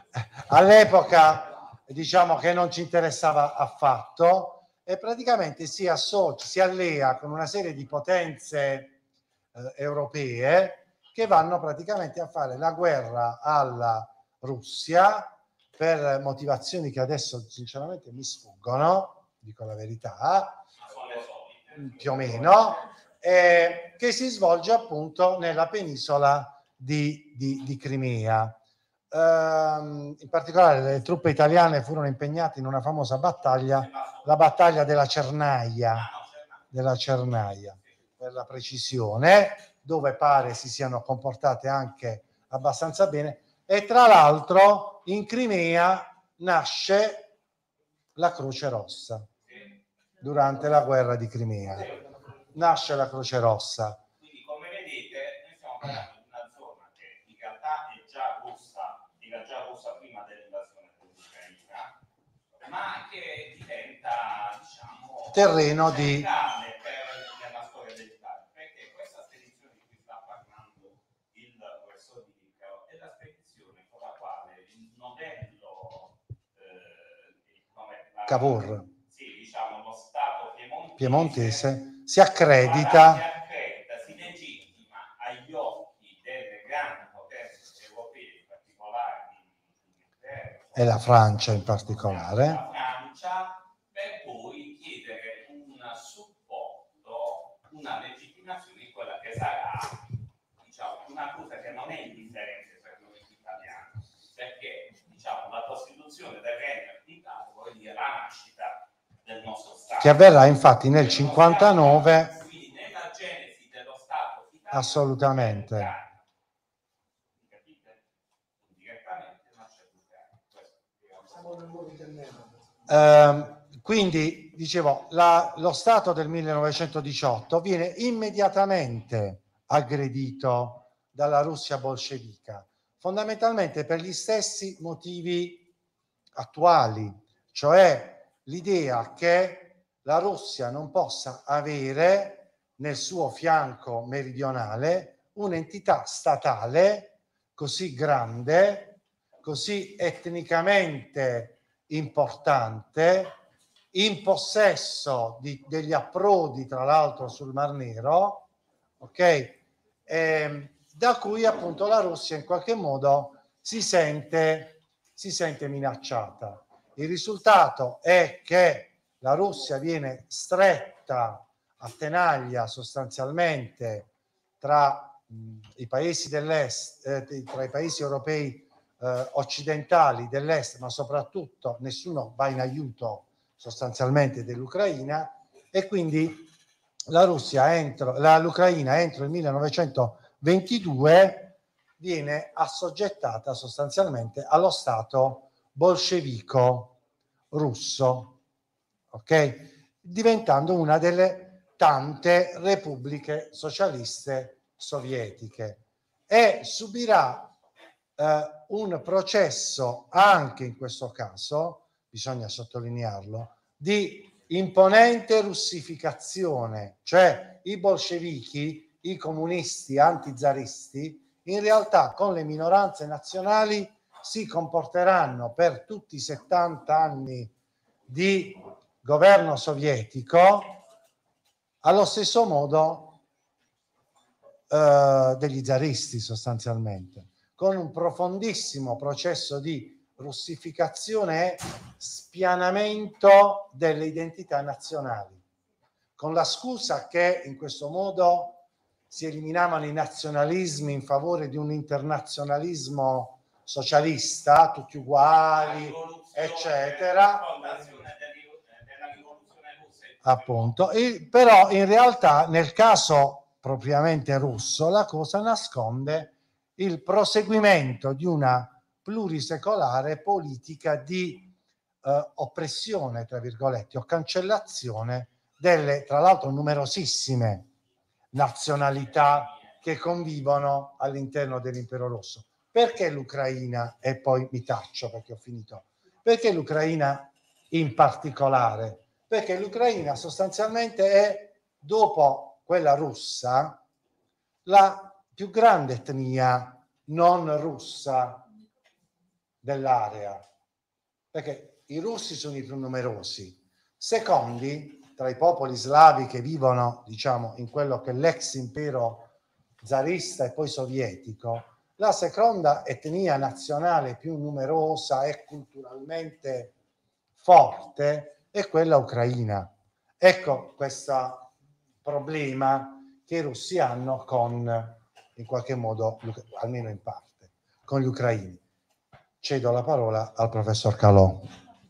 All'epoca diciamo che non ci interessava affatto e praticamente si associa, si allea con una serie di potenze eh, europee che vanno praticamente a fare la guerra alla Russia per motivazioni che adesso sinceramente mi sfuggono, dico la verità, più o meno, eh, che si svolge appunto nella penisola di, di, di Crimea. Um, in particolare le truppe italiane furono impegnate in una famosa battaglia, la battaglia della Cernaia, della Cernaia, per la precisione, dove pare si siano comportate anche abbastanza bene, e tra l'altro in Crimea nasce la Croce Rossa durante la guerra di Crimea. Nasce la Croce Rossa. Quindi come vedete noi stiamo parlando di una zona che in realtà è già che diventa, diciamo, terreno di... per, nella storia dell'Italia, perché questa spedizione di cui sta parlando il professor Di Vico è la spedizione con la quale il novello eh, come la, Cavour, sì, diciamo, lo Stato piemontese, piemontese si accredita, si accredita, si legittima agli occhi delle grandi potenze europee, in particolare e la Francia in particolare, la Francia, per poi chiedere un supporto, una legittimazione in quella che sarà, diciamo, una cosa che non è indifferente per noi italiani, perché, diciamo, la Costituzione del Regno d'Italia vuol dire la nascita del nostro Stato. che avverrà infatti nel cinquantanove, quindi nella genesi dello Stato italiano. Assolutamente. Eh, quindi, dicevo, la, lo Stato del millenovecentodiciotto viene immediatamente aggredito dalla Russia bolscevica, fondamentalmente per gli stessi motivi attuali, cioè l'idea che la Russia non possa avere nel suo fianco meridionale un'entità statale così grande, così etnicamente importante, in possesso di, degli approdi tra l'altro sul Mar Nero, ok? Eh, da cui appunto la Russia in qualche modo si sente, si sente minacciata. Il risultato è che la Russia viene stretta a tenaglia sostanzialmente tra mh, i paesi dell'est, eh, tra i paesi europei eh, occidentali dell'est, ma soprattutto nessuno va in aiuto sostanzialmente dell'Ucraina, e quindi la Russia entro, la, l'Ucraina entro il millenovecentoventidue viene assoggettata sostanzialmente allo Stato bolscevico russo, ok? Diventando una delle tante repubbliche socialiste sovietiche, e subirà eh, un processo anche in questo caso, bisogna sottolinearlo, di imponente russificazione, cioè i bolscevichi, i comunisti antizaristi, in realtà con le minoranze nazionali si comporteranno per tutti i settanta anni di governo sovietico allo stesso modo eh, degli zaristi sostanzialmente, con un profondissimo processo di russificazione e spianamento delle identità nazionali, con la scusa che in questo modo si eliminavano i nazionalismi in favore di un internazionalismo socialista, tutti uguali, eccetera. Appunto, e, però in realtà nel caso propriamente russo la cosa nasconde il proseguimento di una plurisecolare politica di eh, oppressione, tra virgolette, o cancellazione delle, tra l'altro, numerosissime nazionalità che convivono all'interno dell'impero russo. Perché l'Ucraina? E poi mi taccio perché ho finito. Perché l'Ucraina in particolare? Perché l'Ucraina sostanzialmente è, dopo quella russa, la più grande etnia non russa dell'area, perché i russi sono i più numerosi, secondi tra i popoli slavi che vivono, diciamo, in quello che è l'ex impero zarista e poi sovietico. La seconda etnia nazionale più numerosa e culturalmente forte è quella ucraina. Ecco questo problema che i russi hanno con, in qualche modo, almeno in parte, con gli ucraini. Cedo la parola al professor Calò.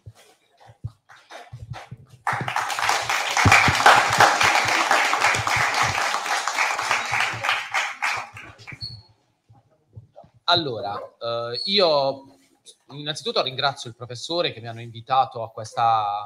Allora, eh, io innanzitutto ringrazio il professore che mi hanno invitato a questa,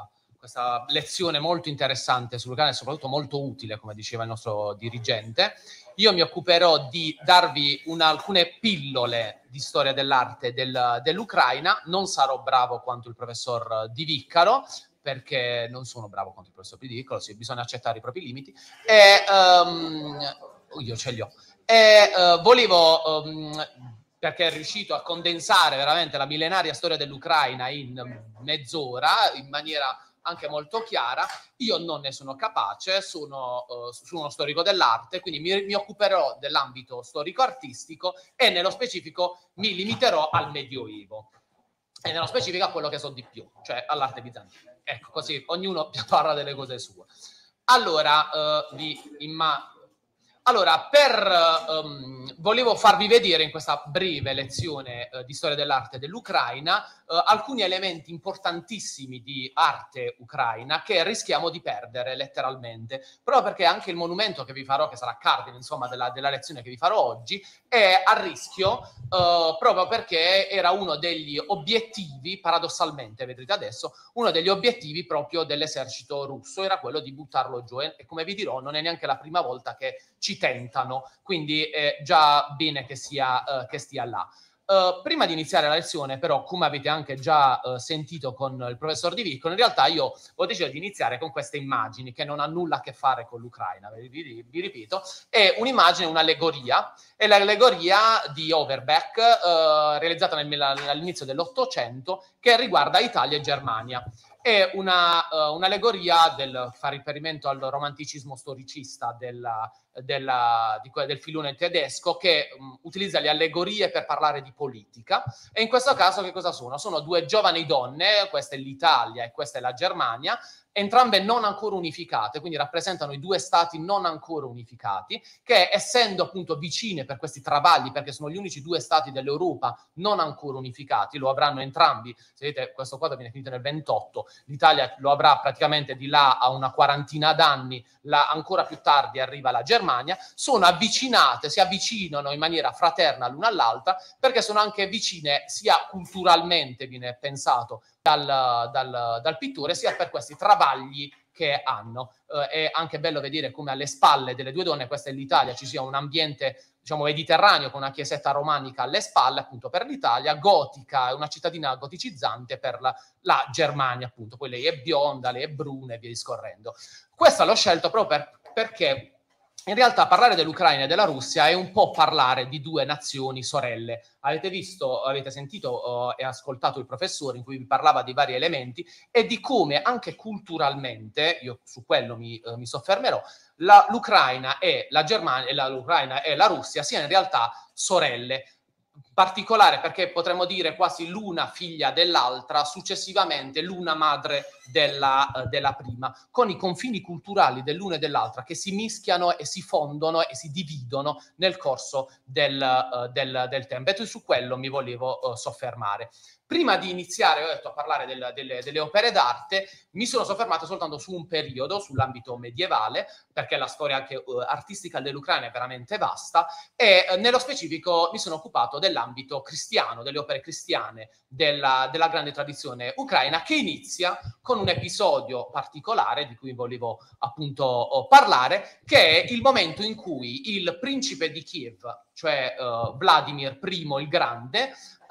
questa lezione molto interessante sull'Ucraina e soprattutto molto utile, come diceva il nostro dirigente. Io mi occuperò di darvi una, alcune pillole di storia dell'arte del, dell'Ucraina. Non sarò bravo quanto il professor Di Viccaro, perché non sono bravo quanto il professor Di Viccaro, sì, bisogna accettare i propri limiti. E, um, io ce li ho. E uh, volevo... Um, perché è riuscito a condensare veramente la millenaria storia dell'Ucraina in mezz'ora, in maniera anche molto chiara. Io non ne sono capace, sono, uh, sono uno storico dell'arte, quindi mi, mi occuperò dell'ambito storico-artistico e nello specifico mi limiterò al Medioevo. E nello specifico a quello che so di più, cioè all'arte bizantina. Ecco, così ognuno parla delle cose sue. Allora, uh, vi immagino... Allora, per, um, volevo farvi vedere in questa breve lezione uh, di storia dell'arte dell'Ucraina uh, alcuni elementi importantissimi di arte ucraina che rischiamo di perdere letteralmente, proprio perché anche il monumento che vi farò, che sarà cardine insomma della, della lezione che vi farò oggi, è a rischio uh, proprio perché era uno degli obiettivi, paradossalmente, vedrete adesso, uno degli obiettivi proprio dell'esercito russo, era quello di buttarlo giù e, e come vi dirò non è neanche la prima volta che ci tentano, quindi è già bene che sia uh, che stia là. Uh, prima di iniziare la lezione, però, come avete anche già uh, sentito con il professor Di Viccaro, in realtà io ho deciso di iniziare con queste immagini che non ha nulla a che fare con l'Ucraina, vi, vi, vi ripeto, è un'immagine, un'allegoria, è l'allegoria di Overbeck, uh, realizzata nel, all'inizio dell'Ottocento, che riguarda Italia e Germania. È una, uh, un'allegoria del, fa riferimento al romanticismo storicista della, della, di, del filone tedesco che um, utilizza le allegorie per parlare di politica, e in questo caso che cosa sono? Sono due giovani donne, questa è l'Italia e questa è la Germania, entrambe non ancora unificate, quindi rappresentano i due stati non ancora unificati, che essendo appunto vicine per questi travagli, perché sono gli unici due stati dell'Europa non ancora unificati, lo avranno entrambi, se vedete questo quadro viene finito nel ventotto, l'Italia lo avrà praticamente di là a una quarantina d'anni, la, ancora più tardi arriva la Germania, sono avvicinate, si avvicinano in maniera fraterna l'una all'altra, perché sono anche vicine sia culturalmente, viene pensato, Dal, dal, dal pittore, sia per questi travagli che hanno. Eh, è anche bello vedere come alle spalle delle due donne, questa è l'Italia, ci sia un ambiente diciamo mediterraneo con una chiesetta romanica alle spalle appunto per l'Italia, gotica, una cittadina goticizzante per la, la Germania appunto, poi lei è bionda, lei è bruna e via discorrendo. Questo l'ho scelto proprio per, perché in realtà parlare dell'Ucraina e della Russia è un po' parlare di due nazioni sorelle. Avete visto, avete sentito uh, e ascoltato il professore in cui vi parlava di vari elementi e di come anche culturalmente, io su quello mi, uh, mi soffermerò, la, l'Ucraina e la Germania, e la, l'Ucraina e la Russia siano in realtà sorelle. Particolare perché potremmo dire quasi l'una figlia dell'altra, successivamente l'una madre della, uh, della prima, con i confini culturali dell'una e dell'altra che si mischiano e si fondono e si dividono nel corso del, uh, del, del tempo. E su quello mi volevo uh, soffermare. Prima di iniziare, ho detto, a parlare del, delle, delle opere d'arte, mi sono soffermato soltanto su un periodo, sull'ambito medievale, perché la storia anche uh, artistica dell'Ucraina è veramente vasta, e uh, nello specifico mi sono occupato dell'ambito cristiano, delle opere cristiane della, della grande tradizione ucraina, che inizia con un episodio particolare di cui volevo appunto parlare, che è il momento in cui il principe di Kiev, cioè uh, Vladimir I il Grande,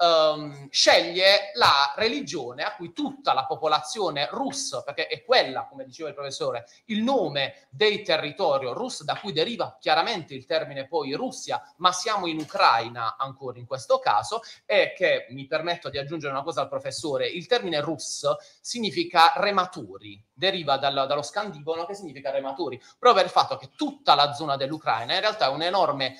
um, sceglie la religione a cui tutta la popolazione russa, perché è quella, come diceva il professore, il nome dei territori Rus, da cui deriva chiaramente il termine poi Russia, ma siamo in Ucraina ancora in questo caso, e che mi permetto di aggiungere una cosa al professore, il termine Rus significa rematori, deriva dal, dallo scandivano che significa rematori, proprio per il fatto che tutta la zona dell'Ucraina in realtà è un enorme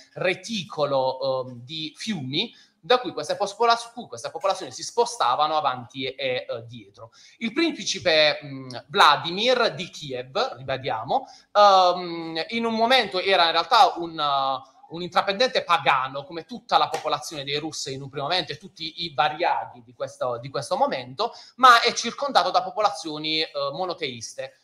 reticolo eh, di fiumi da cui queste, popolaz- cui queste popolazioni si spostavano avanti e eh, dietro. Il principe mh, Vladimir di Kiev, ribadiamo, um, in un momento era in realtà un... Uh, un intraprendente pagano, come tutta la popolazione dei russi in un primo momento e tutti i variaghi di questo, di questo momento, ma è circondato da popolazioni eh, monoteiste.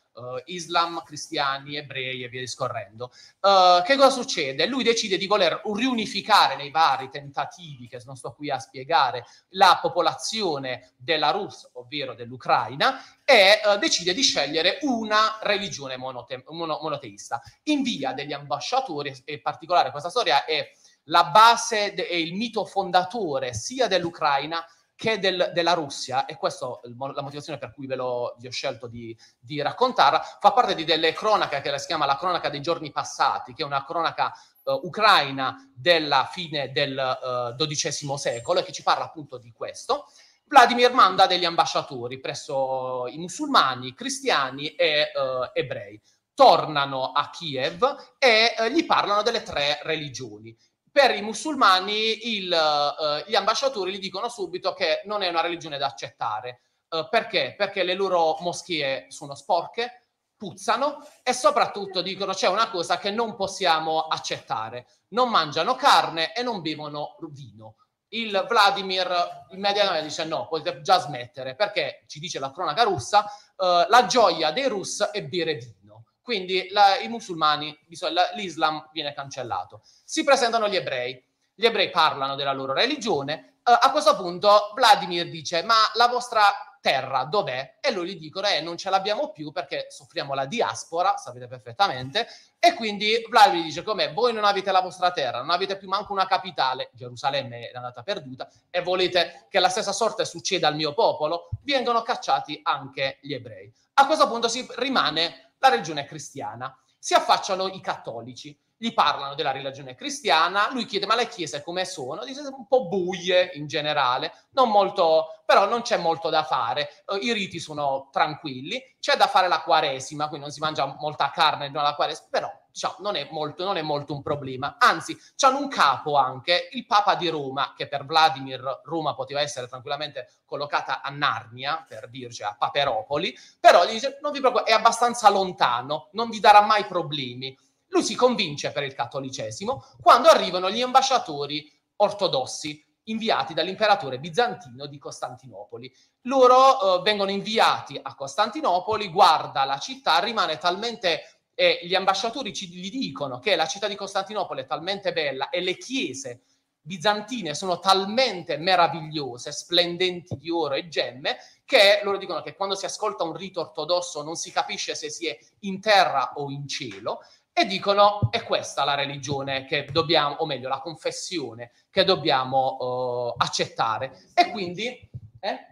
uh, Islam, cristiani, ebrei e via discorrendo. Uh, che cosa succede? Lui decide di voler riunificare nei vari tentativi, che non sto qui a spiegare, la popolazione della Russia, ovvero dell'Ucraina, e uh, decide di scegliere una religione monote- mono- monoteista. Invia degli ambasciatori, e in particolare questa storia è la base e il mito fondatore sia dell'Ucraina che del, della Russia, e questa è la motivazione per cui ve l'ho, vi ho scelto di, di raccontarla. Fa parte di delle cronache che si chiama la cronaca dei giorni passati, che è una cronaca uh, ucraina della fine del uh, dodicesimo secolo, e che ci parla appunto di questo. Vladimir manda degli ambasciatori presso i musulmani, i cristiani e uh, ebrei. Tornano a Kiev e uh, gli parlano delle tre religioni. Per i musulmani il, uh, gli ambasciatori gli dicono subito che non è una religione da accettare. Uh, perché? Perché le loro moschee sono sporche, puzzano, e soprattutto dicono c'è una cosa che non possiamo accettare: non mangiano carne e non bevono vino. Il Vladimir immediatamente dice no, potete già smettere, perché, ci dice la cronaca russa, uh, la gioia dei Rus è bere vino. Quindi la, i musulmani, l'Islam viene cancellato. Si presentano gli ebrei. Gli ebrei parlano della loro religione. Uh, a questo punto Vladimir dice: ma la vostra terra dov'è? E loro gli dicono: eh, non ce l'abbiamo più perché soffriamo la diaspora, sapete perfettamente. E quindi Vladimir dice: com'è? Voi non avete la vostra terra, non avete più manco una capitale, Gerusalemme è andata perduta, e volete che la stessa sorte succeda al mio popolo? Vengono cacciati anche gli ebrei. A questo punto si rimane la religione cristiana. Si affacciano i cattolici, gli parlano della religione cristiana, lui chiede: ma le chiese come sono? Dice: un po' buie in generale, non molto, però non c'è molto da fare, uh, i riti sono tranquilli, c'è da fare la quaresima, quindi non si mangia molta carne durante la quaresima, però diciamo, non è molto, non è molto un problema. Anzi, c'hanno un capo anche, il Papa di Roma, che per Vladimir Roma poteva essere tranquillamente collocata a Narnia, per dirci, a Paperopoli, però gli dice: non vi preoccupate, è abbastanza lontano, non vi darà mai problemi. Lui si convince per il cattolicesimo quando arrivano gli ambasciatori ortodossi inviati dall'imperatore bizantino di Costantinopoli. Loro eh, vengono inviati a Costantinopoli, guarda la città, rimane talmente... e gli ambasciatori ci, gli dicono che la città di Costantinopoli è talmente bella e le chiese bizantine sono talmente meravigliose, splendenti di oro e gemme, che loro dicono che quando si ascolta un rito ortodosso non si capisce se si è in terra o in cielo, e dicono: è questa la religione che dobbiamo, o meglio la confessione che dobbiamo uh, accettare. E quindi eh,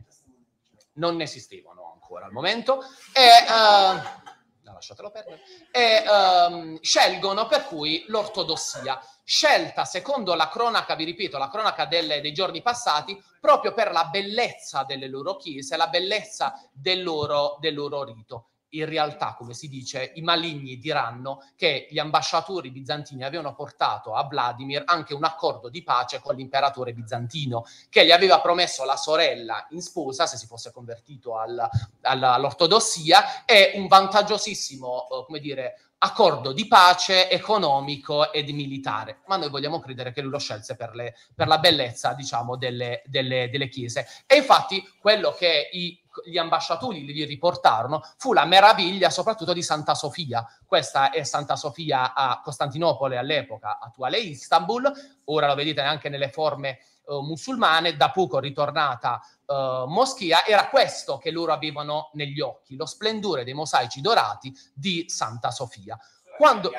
non ne esistevano ancora al momento, e uh, lasciatelo perdere, e um, scelgono per cui l'ortodossia, scelta secondo la cronaca, vi ripeto, la cronaca delle, dei giorni passati, proprio per la bellezza delle loro chiese, la bellezza del loro, del loro rito. In realtà, come si dice, i maligni diranno che gli ambasciatori bizantini avevano portato a Vladimir anche un accordo di pace con l'imperatore bizantino, che gli aveva promesso la sorella in sposa se si fosse convertito al, al, all'ortodossia, e un vantaggiosissimo, eh, come dire, accordo di pace economico ed militare. Ma noi vogliamo credere che lui lo scelse per, le, per la bellezza, diciamo, delle, delle, delle chiese. E infatti quello che i gli ambasciatori gli riportarono fu la meraviglia soprattutto di Santa Sofia. Questa è Santa Sofia a Costantinopoli, all'epoca attuale Istanbul, ora lo vedete anche nelle forme uh, musulmane, da poco ritornata uh, moschea. Era questo che loro avevano negli occhi, lo splendore dei mosaici dorati di Santa Sofia. Quando...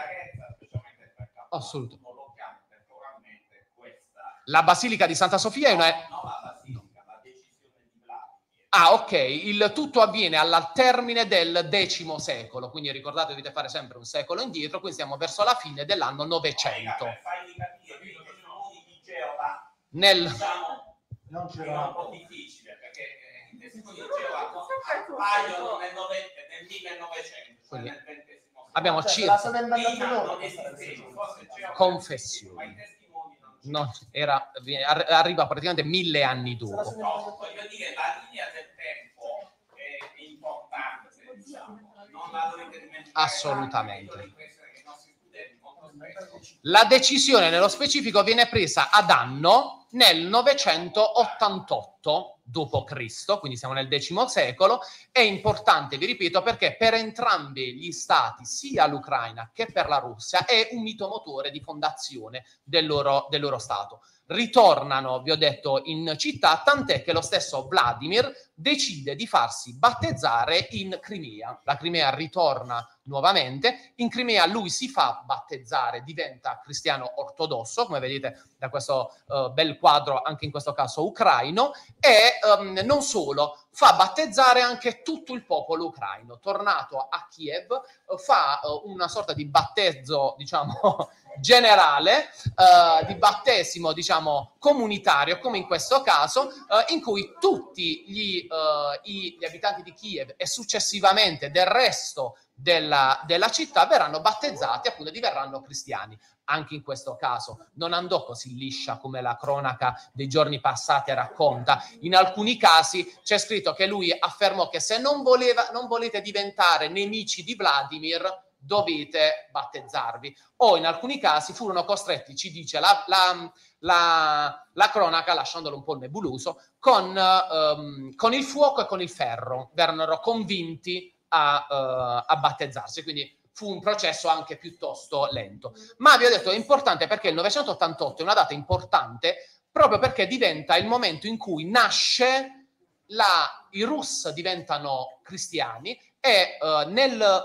Assolutamente. La Basilica di Santa Sofia è una... Ah, ok, il tutto avviene al termine del decimo secolo, quindi ricordate, dovete fare sempre un secolo indietro, quindi siamo verso la fine dell'anno novecento. Nel... Non c'era un po' difficile, perché i testimoni di Geova appaiono nel millenovecento, cioè nel ventesimo secolo. Abbiamo circa... Confessioni. No, era, arriva praticamente mille anni dopo. No, voglio dire, la linea del tempo è importante, diciamo. Non la dovete dimenticare. Assolutamente. La decisione nello specifico viene presa ad anno nel novecentottantotto dopo Cristo, quindi siamo nel decimo secolo. È importante, vi ripeto, perché per entrambi gli stati, sia l'Ucraina che per la Russia, è un mito motore di fondazione del loro, del loro stato. Ritornano, vi ho detto, in città, tant'è che lo stesso Vladimir decide di farsi battezzare in Crimea. La Crimea ritorna nuovamente, in Crimea lui si fa battezzare, diventa cristiano ortodosso, come vedete da questo uh, bel quadro, anche in questo caso ucraino, e um, non solo, fa battezzare anche tutto il popolo ucraino. Tornato a Kiev, uh, fa uh, una sorta di battezzo, diciamo, generale, uh, di battesimo, diciamo, comunitario, come in questo caso, uh, in cui tutti gli, uh, i, gli abitanti di Kiev e successivamente del resto della, della città verranno battezzati, appunto diverranno cristiani. Anche in questo caso non andò così liscia come la cronaca dei giorni passati racconta. In alcuni casi c'è scritto che lui affermò che se non, voleva, non volete diventare nemici di Vladimir, dovete battezzarvi. O in alcuni casi furono costretti, ci dice la, la, la, la cronaca, lasciandolo un po' nebuloso, con, um, con il fuoco e con il ferro. Vennero convinti a, uh, a battezzarsi, quindi fu un processo anche piuttosto lento. Ma vi ho detto è importante perché il novecentottantotto è una data importante proprio perché diventa il momento in cui nasce la, i Rus diventano cristiani e uh, nel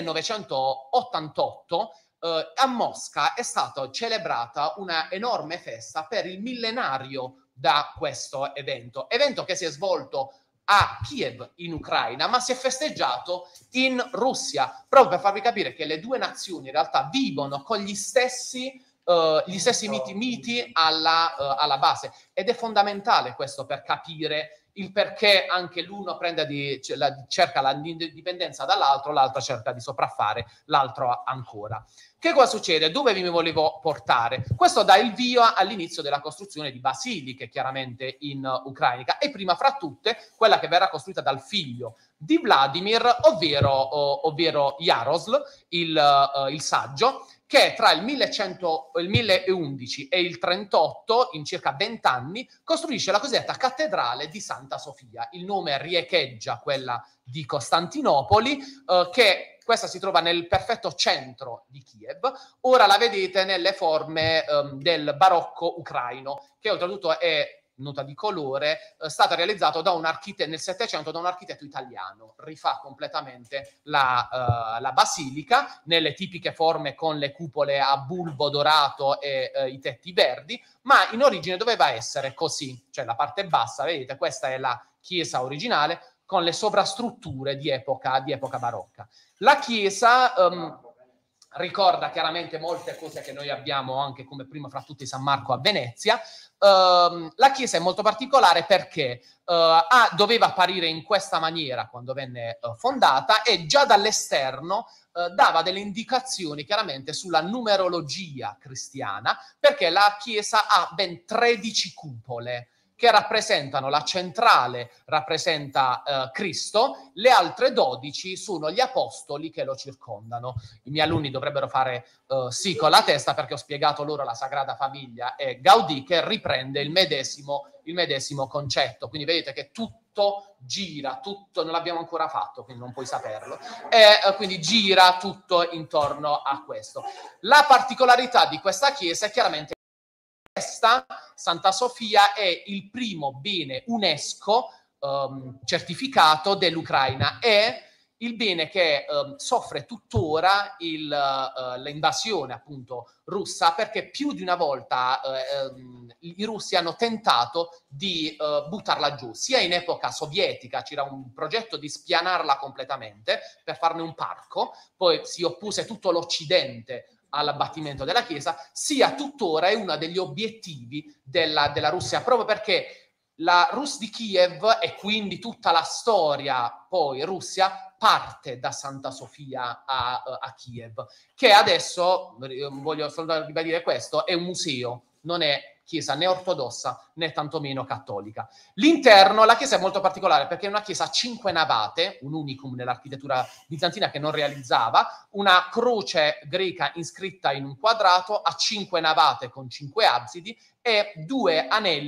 millenovecentottantotto uh, a Mosca è stata celebrata una enorme festa per il millenario da questo evento, evento che si è svolto a Kiev in Ucraina, ma si è festeggiato in Russia, proprio per farvi capire che le due nazioni in realtà vivono con gli stessi, uh, gli stessi miti, miti alla, uh, alla base. Ed è fondamentale questo per capire il perché anche l'uno prende di, la, cerca l'indipendenza dall'altro, l'altro cerca di sopraffare l'altro ancora. Che cosa succede? Dove vi volevo portare? Questo dà il via all'inizio della costruzione di basiliche, chiaramente in Ucraina, e prima fra tutte quella che verrà costruita dal figlio di Vladimir, ovvero, oh, ovvero Jarosl, il, uh, il saggio, che tra il, millecento, il milleundici e il trentotto, in circa venti anni, costruisce la cosiddetta cattedrale di Santa Sofia. Il nome riecheggia quella di Costantinopoli, uh, che questa si trova nel perfetto centro di Kiev. Ora la vedete nelle forme um, del barocco ucraino, che oltretutto è nota di colore, è stata realizzato da un architetto nel Settecento da un architetto italiano. Rifà completamente la, uh, la basilica nelle tipiche forme con le cupole a bulbo dorato e uh, i tetti verdi, ma in origine doveva essere così, cioè la parte bassa, vedete, questa è la chiesa originale con le sovrastrutture di epoca, di epoca barocca. La chiesa um, ricorda chiaramente molte cose che noi abbiamo anche come prima fra tutti San Marco a Venezia. Uh, la chiesa è molto particolare perché uh, ha, doveva apparire in questa maniera quando venne uh, fondata e già dall'esterno uh, dava delle indicazioni chiaramente sulla numerologia cristiana, perché la chiesa ha ben tredici cupole che rappresentano, la centrale rappresenta eh, Cristo, le altre dodici sono gli apostoli che lo circondano. I miei alunni dovrebbero fare eh, sì con la testa perché ho spiegato loro la Sagrada Famiglia e Gaudì che riprende il medesimo, il medesimo concetto. Quindi vedete che tutto gira, tutto, non l'abbiamo ancora fatto, quindi non puoi saperlo, e eh, quindi gira tutto intorno a questo. La particolarità di questa chiesa è chiaramente questa, Santa Sofia è il primo bene UNESCO um, certificato dell'Ucraina, è il bene che um, soffre tuttora il, uh, l'invasione appunto russa, perché più di una volta uh, um, i russi hanno tentato di uh, buttarla giù, sia in epoca sovietica c'era un progetto di spianarla completamente per farne un parco, poi si oppose tutto l'Occidente all'abbattimento della Chiesa, sia tuttora è uno degli obiettivi della, della Russia, proprio perché la Rus di Kiev e quindi tutta la storia poi Russia parte da Santa Sofia a, a Kiev, che adesso, voglio solo ribadire questo, è un museo, non è chiesa né ortodossa né tantomeno cattolica. L'interno, la chiesa è molto particolare perché è una chiesa a cinque navate, un unicum nell'architettura bizantina che non realizzava, una croce greca iscritta in un quadrato a cinque navate con cinque absidi e due anelli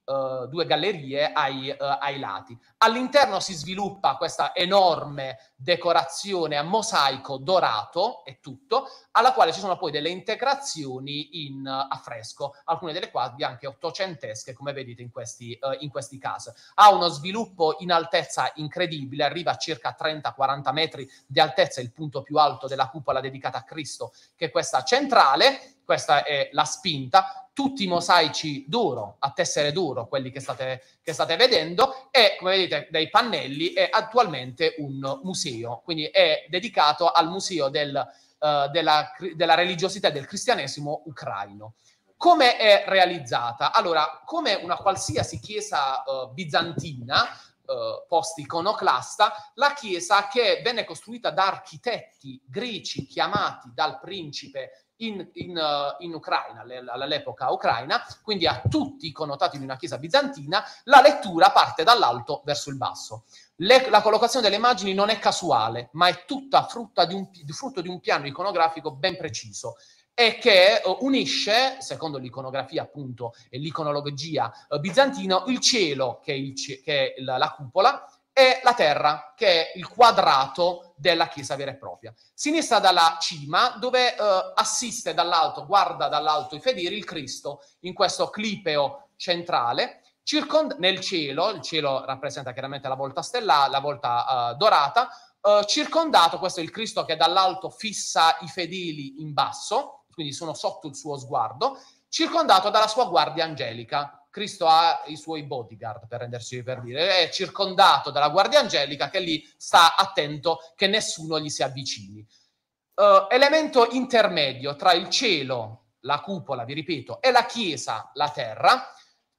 uh, due gallerie ai, uh, ai lati. All'interno si sviluppa questa enorme decorazione a mosaico dorato e tutto, alla quale ci sono poi delle integrazioni in uh, affresco, alcune delle quali anche ottocentesche, come vedete in questi, uh, in questi casi. Ha uno sviluppo in altezza incredibile, arriva a circa trenta quaranta metri di altezza, il punto più alto della cupola dedicata a Cristo, che è questa centrale. Questa è la spinta, tutti i mosaici d'oro, a tessere d'oro, quelli che state, che state vedendo, e come vedete dai pannelli è attualmente un museo, quindi è dedicato al museo del, uh, della, della religiosità e del cristianesimo ucraino. Come è realizzata? Allora, come una qualsiasi chiesa uh, bizantina, uh, post-iconoclasta, la chiesa, che venne costruita da architetti greci chiamati dal principe in, in, uh, in Ucraina, all'epoca ucraina, quindi ha tutti i connotati di una chiesa bizantina, la lettura parte dall'alto verso il basso. Le, la collocazione delle immagini non è casuale, ma è tutta frutta di un, frutto di un piano iconografico ben preciso, e che uh, unisce, secondo l'iconografia appunto e l'iconologia uh, bizantino, il cielo, che è, il, che è la, la cupola, e la terra, che è il quadrato della chiesa vera e propria. Sinistra dalla cima, dove uh, assiste dall'alto, guarda dall'alto i fedeli, il Cristo, in questo clipeo centrale, circond- nel cielo, il cielo rappresenta chiaramente la volta stellare, la volta uh, dorata, uh, circondato, questo è il Cristo che dall'alto fissa i fedeli in basso, quindi sono sotto il suo sguardo, circondato dalla sua guardia angelica. Cristo ha i suoi bodyguard, per rendersi per dire, è circondato dalla guardia angelica che lì sta attento che nessuno gli si avvicini. Uh, elemento intermedio tra il cielo, la cupola, vi ripeto, e la chiesa, la terra,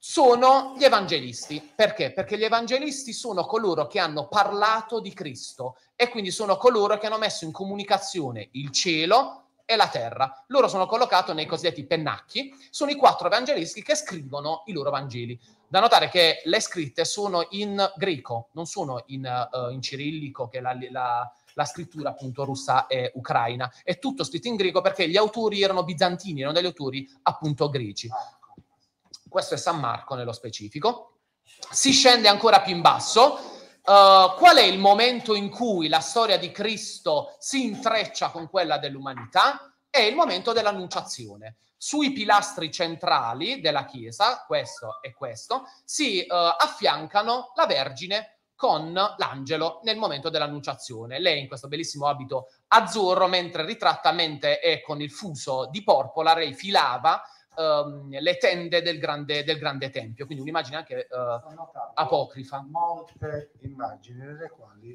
sono gli evangelisti. Perché? Perché gli evangelisti sono coloro che hanno parlato di Cristo e quindi sono coloro che hanno messo in comunicazione il cielo e la terra. Loro sono collocati nei cosiddetti pennacchi, sono i quattro evangelisti che scrivono i loro Vangeli. Da notare che le scritte sono in greco, non sono in, uh, in cirillico, che è la, la, la scrittura appunto russa e ucraina. È tutto scritto in greco perché gli autori erano bizantini, erano degli autori appunto greci. Questo è San Marco nello specifico. Si scende ancora più in basso. Uh, qual è il momento in cui la storia di Cristo si intreccia con quella dell'umanità? È il momento dell'annunciazione. Sui pilastri centrali della Chiesa, questo e questo, si uh, affiancano la Vergine con l'angelo nel momento dell'annunciazione. Lei in questo bellissimo abito azzurro, mentre ritrattamente è con il fuso di porpora, lei filava Um, le tende del grande, del grande tempio, quindi un'immagine anche uh, apocrifa. Molte immagini nelle quali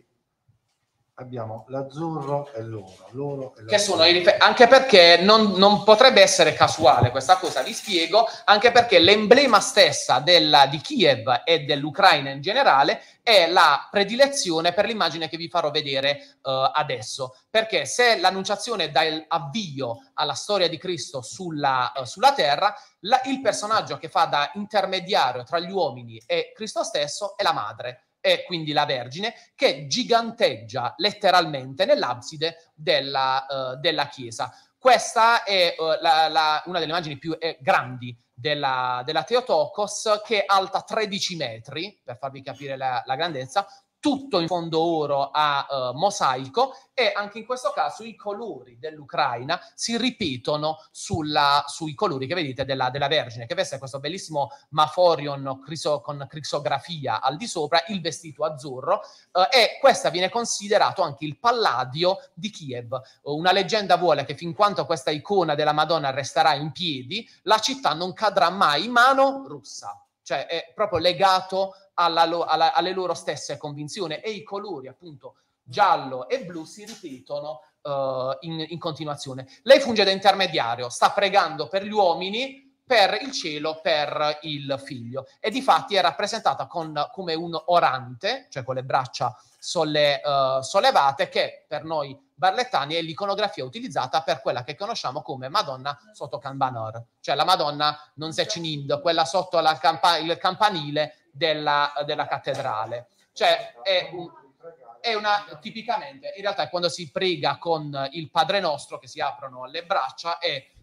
abbiamo l'azzurro e l'oro, l'oro e che sono i rifer- anche perché non, non potrebbe essere casuale questa cosa, vi spiego, anche perché l'emblema stessa della, di Kiev e dell'Ucraina in generale è la predilezione per l'immagine che vi farò vedere uh, adesso, perché se l'annunciazione dà avvio alla storia di Cristo sulla, uh, sulla terra, la, il personaggio che fa da intermediario tra gli uomini e Cristo stesso è la madre, e quindi la Vergine, che giganteggia letteralmente nell'abside della, uh, della chiesa. Questa è uh, la, la, una delle immagini più eh, grandi della, della Theotokos, che è alta tredici metri, per farvi capire la, la grandezza, tutto in fondo oro a uh, mosaico, e anche in questo caso i colori dell'Ucraina si ripetono sulla, sui colori che vedete della, della Vergine, che veste questo bellissimo maforion criso, con crixografia al di sopra, il vestito azzurro, uh, e questa viene considerato anche il Palladio di Kiev. Una leggenda vuole che fin quanto questa icona della Madonna resterà in piedi, la città non cadrà mai in mano russa. Cioè è proprio legato alla lo, alla, alle loro stesse convinzioni, e i colori appunto giallo e blu si ripetono uh, in, in continuazione. Lei funge da intermediario, sta pregando per gli uomini, per il cielo, per il figlio, e difatti è rappresentata con, come un orante, cioè con le braccia solle, uh, sollevate, che per noi barlettani è l'iconografia utilizzata per quella che conosciamo come Madonna sotto campanor, cioè la Madonna non se cinind, quella sotto la campa- il campanile della, della cattedrale. Cioè è, un, è una, tipicamente, in realtà è quando si prega con il Padre Nostro che si aprono le braccia, e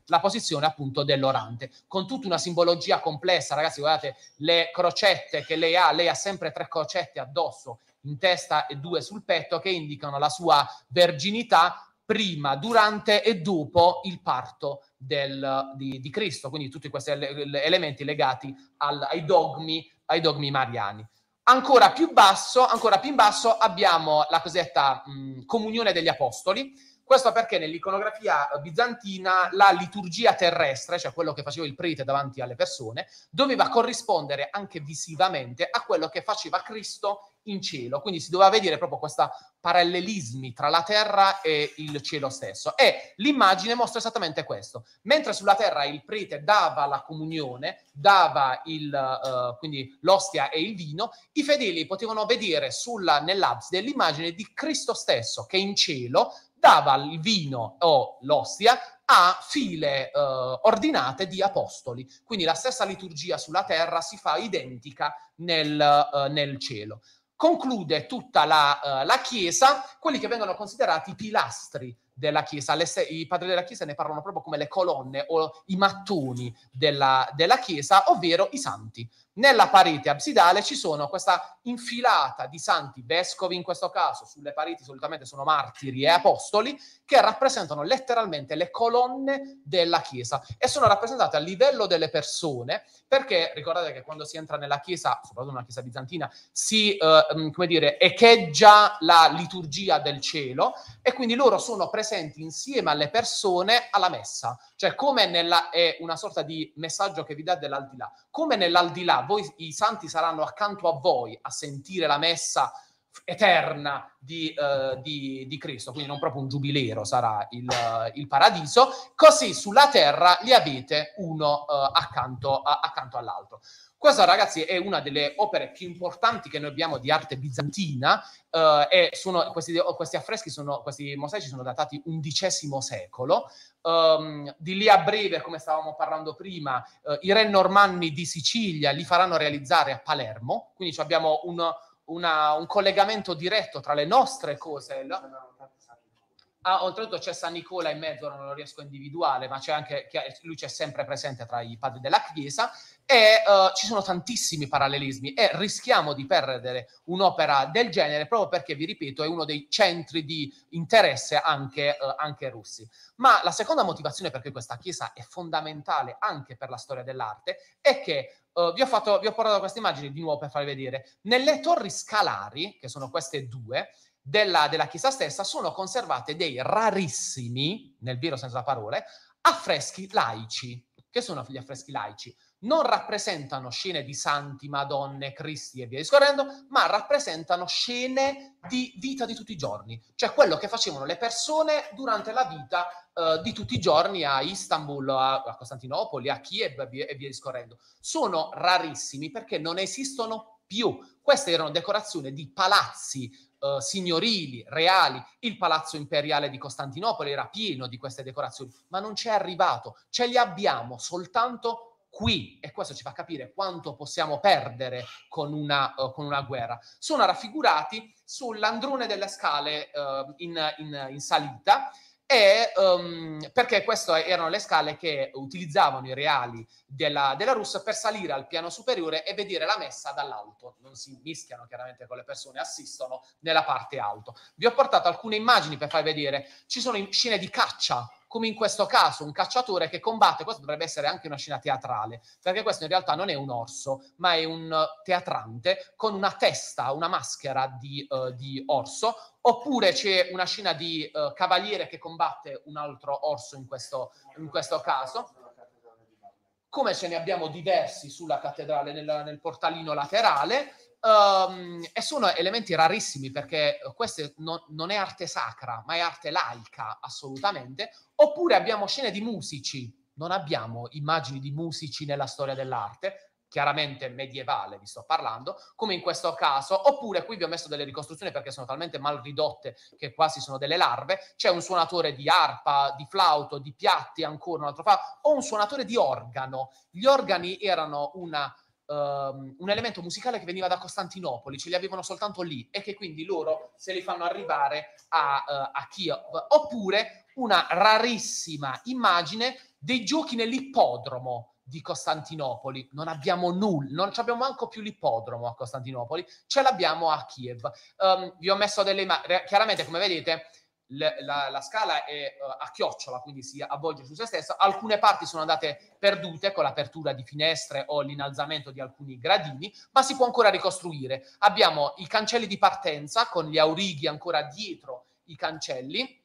la posizione appunto dell'orante, con tutta una simbologia complessa. Ragazzi, guardate le crocette che lei ha, lei ha sempre tre crocette addosso, in testa e due sul petto, che indicano la sua verginità prima, durante e dopo il parto del, di, di Cristo, quindi tutti questi ele elementi legati al, ai, dogmi, ai dogmi mariani. Ancora più basso, ancora più in basso abbiamo la cosiddetta mh, comunione degli apostoli. Questo perché nell'iconografia bizantina la liturgia terrestre, cioè quello che faceva il prete davanti alle persone, doveva corrispondere anche visivamente a quello che faceva Cristo in cielo. Quindi si doveva vedere proprio questi parallelismi tra la terra e il cielo stesso. E l'immagine mostra esattamente questo. Mentre sulla terra il prete dava la comunione, dava il, uh, quindi l'ostia e il vino, i fedeli potevano vedere sulla, nell'abside l'immagine di Cristo stesso che in cielo dava il vino o l'ostia a file eh, ordinate di apostoli. Quindi la stessa liturgia sulla terra si fa identica nel, eh, nel cielo. Conclude tutta la, uh, la Chiesa quelli che vengono considerati i pilastri della Chiesa. Le, I padri della Chiesa ne parlano proprio come le colonne o i mattoni della, della Chiesa, ovvero i santi. Nella parete absidale ci sono questa infilata di santi, vescovi in questo caso, sulle pareti solitamente sono martiri e apostoli, che rappresentano letteralmente le colonne della Chiesa e sono rappresentate a livello delle persone, perché ricordate che quando si entra nella Chiesa, soprattutto nella Chiesa bizantina, si, eh, come dire, echeggia la liturgia del cielo e quindi loro sono presenti insieme alle persone alla messa, cioè come nella, è una sorta di messaggio che vi dà dell'aldilà, come nell'aldilà voi i santi saranno accanto a voi a sentire la messa eterna di, uh, di, di Cristo, quindi non proprio un giubileo sarà il, uh, il paradiso, così sulla terra li avete uno uh, accanto, uh, accanto all'altro. Questa, ragazzi, è una delle opere più importanti che noi abbiamo di arte bizantina, uh, e sono, questi, questi affreschi, sono, questi mosaici sono datati undicesimo secolo. Um, di lì a breve, come stavamo parlando prima, uh, i re normanni di Sicilia li faranno realizzare a Palermo, quindi abbiamo un, una, un collegamento diretto tra le nostre cose. Ah, oltretutto c'è San Nicola in mezzo, non lo riesco a individuare, ma c'è anche, lui c'è sempre presente tra i padri della Chiesa, e uh, ci sono tantissimi parallelismi e rischiamo di perdere un'opera del genere proprio perché, vi ripeto, è uno dei centri di interesse anche, uh, anche russi. Ma la seconda motivazione per cui questa chiesa è fondamentale anche per la storia dell'arte è che uh, vi, ho fatto, vi ho portato queste immagini di nuovo per farvi vedere. Nelle torri scalari, che sono queste due, della, della chiesa stessa, sono conservate dei rarissimi, nel vero senso della parola, affreschi laici. Che sono gli affreschi laici? Non rappresentano scene di santi, madonne, cristi e via discorrendo, ma rappresentano scene di vita di tutti i giorni, cioè quello che facevano le persone durante la vita uh, di tutti i giorni a Istanbul, a, a Costantinopoli, a Kiev e via, e via discorrendo. Sono rarissimi perché non esistono più. Queste erano decorazioni di palazzi Uh, signorili, reali. Il palazzo imperiale di Costantinopoli era pieno di queste decorazioni, ma non c'è arrivato. Ce li abbiamo soltanto qui, e questo ci fa capire quanto possiamo perdere con una, uh, con una guerra. Sono raffigurati sull'androne delle scale uh, in, in, in salita, e um, perché queste erano le scale che utilizzavano i reali della, della Russia per salire al piano superiore e vedere la messa dall'alto. Non si mischiano chiaramente con le persone, assistono nella parte alto. Vi ho portato alcune immagini per farvi vedere. Ci sono scene di caccia, come in questo caso un cacciatore che combatte. Questo dovrebbe essere anche una scena teatrale, perché questo in realtà non è un orso, ma è un teatrante con una testa, una maschera di, uh, di orso. Oppure c'è una scena di uh, cavaliere che combatte un altro orso in questo, in questo caso. Come ce ne abbiamo diversi sulla cattedrale, nel, nel portalino laterale. Um, e sono elementi rarissimi perché questa non, non è arte sacra, ma è arte laica, assolutamente. Oppure abbiamo scene di musici, non abbiamo immagini di musici nella storia dell'arte, chiaramente medievale vi sto parlando, come in questo caso. Oppure qui vi ho messo delle ricostruzioni perché sono talmente mal ridotte che quasi sono delle larve. C'è un suonatore di arpa, di flauto, di piatti, ancora un altro fa, o un suonatore di organo. Gli organi erano una Um, un elemento musicale che veniva da Costantinopoli, ce li avevano soltanto lì e che quindi loro se li fanno arrivare a, uh, a Kiev. Oppure una rarissima immagine dei giochi nell'ippodromo di Costantinopoli. Non abbiamo nulla, non abbiamo manco più l'ippodromo a Costantinopoli, ce l'abbiamo a Kiev. Um, vi ho messo delle immagini, chiaramente come vedete le, la, la scala è uh, a chiocciola, quindi si avvolge su se stessa. Alcune parti sono andate perdute con l'apertura di finestre o l'innalzamento di alcuni gradini, ma si può ancora ricostruire. Abbiamo i cancelli di partenza con gli aurighi ancora dietro i cancelli,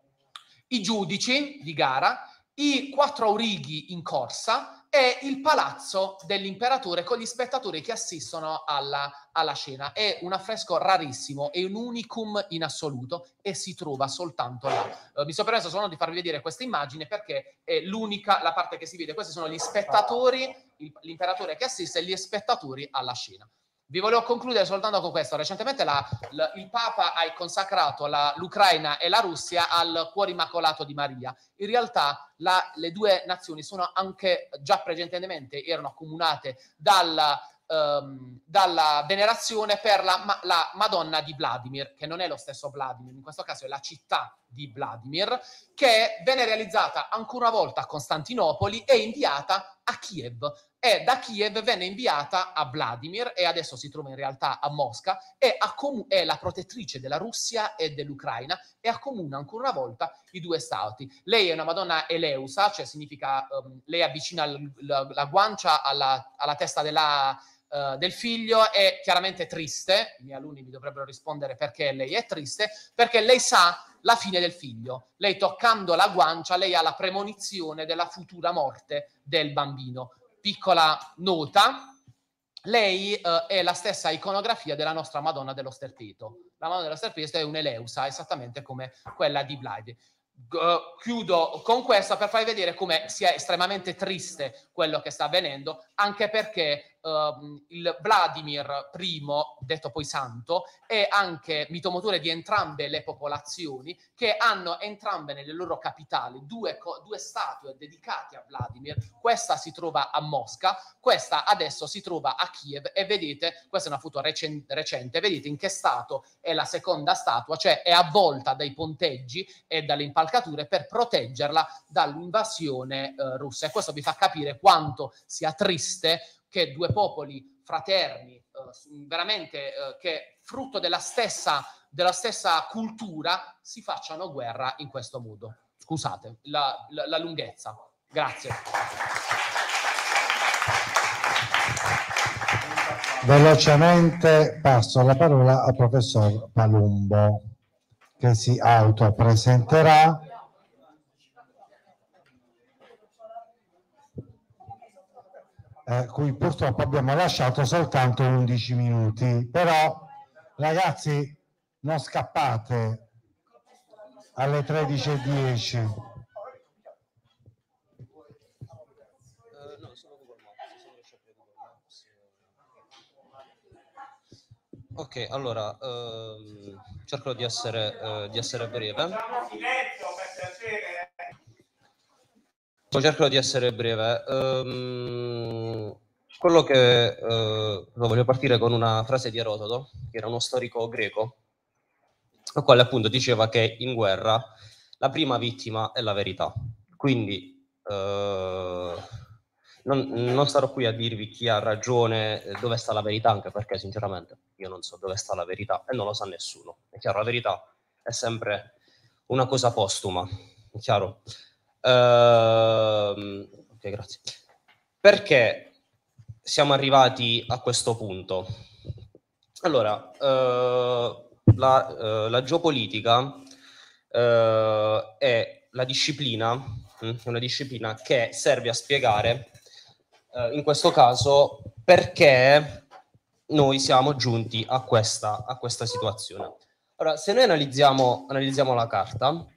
i giudici di gara, i quattro aurighi in corsa e il palazzo dell'imperatore con gli spettatori che assistono alla, alla scena. È un affresco rarissimo, è un unicum in assoluto e si trova soltanto là. Uh, mi sono permesso solo di farvi vedere questa immagine perché è l'unica, la parte che si vede. Questi sono gli spettatori, il, l'imperatore che assiste e gli spettatori alla scena. Vi volevo concludere soltanto con questo. Recentemente la, la, il Papa ha consacrato la, l'Ucraina e la Russia al cuore immacolato di Maria. In realtà la, le due nazioni sono anche già precedentemente erano accomunate dalla, um, dalla venerazione per la, ma, la Madonna di Vladimir, che non è lo stesso Vladimir, in questo caso è la città di Vladimir, che venne realizzata ancora una volta a Costantinopoli e inviata a Kiev. E da Kiev venne inviata a Vladimir e adesso si trova in realtà a Mosca e accom- è la protettrice della Russia e dell'Ucraina e accomuna ancora una volta i due stati. Lei è una Madonna eleusa, cioè significa um, lei avvicina l- l- la guancia alla, alla testa della, uh, del figlio, è chiaramente triste. I miei alunni mi dovrebbero rispondere perché lei è triste, perché lei sa la fine del figlio. Lei toccando la guancia, lei ha la premonizione della futura morte del bambino. Piccola nota, lei eh, è la stessa iconografia della nostra Madonna dello Sterpeto. La Madonna dello Sterpeto è un'eleusa, esattamente come quella di Vladimir. Uh, chiudo con questo per farvi vedere come sia estremamente triste quello che sta avvenendo, anche perché uh, il Vladimir primo, detto poi santo, è anche mitomotore di entrambe le popolazioni, che hanno entrambe nelle loro capitali due, due statue dedicate a Vladimir. Questa si trova a Mosca, questa adesso si trova a Kiev e vedete, questa è una foto recen- recente, vedete in che stato è la seconda statua, cioè è avvolta dai ponteggi e dalle impalcature per proteggerla dall'invasione eh, russa. E questo vi fa capire quanto sia triste che due popoli fraterni, eh, veramente eh, che frutto della stessa, della stessa cultura, si facciano guerra in questo modo. Scusate la, la, la lunghezza. Grazie. Velocemente passo la parola al professor Palumbo, che si autopresenterà. Eh, cui purtroppo abbiamo lasciato soltanto undici minuti, però ragazzi non scappate alle tredici e dieci. Ok, allora ehm, cercherò di essere, eh, di essere breve. Cercherò di essere breve. Ehm, quello che eh, voglio partire con una frase di Erodoto, che era uno storico greco, il quale appunto diceva che in guerra la prima vittima è la verità. Quindi eh, non, non starò qui a dirvi chi ha ragione, dove sta la verità, anche perché sinceramente io non so dove sta la verità e non lo sa nessuno. È chiaro, la verità è sempre una cosa postuma, è chiaro? Uh, ok, grazie. Perché siamo arrivati a questo punto? Allora, uh, la, uh, la geopolitica uh, è la disciplina, mh, una disciplina che serve a spiegare, uh, in questo caso, perché noi siamo giunti a questa, a questa situazione. Allora, se noi analizziamo, analizziamo la carta, uh,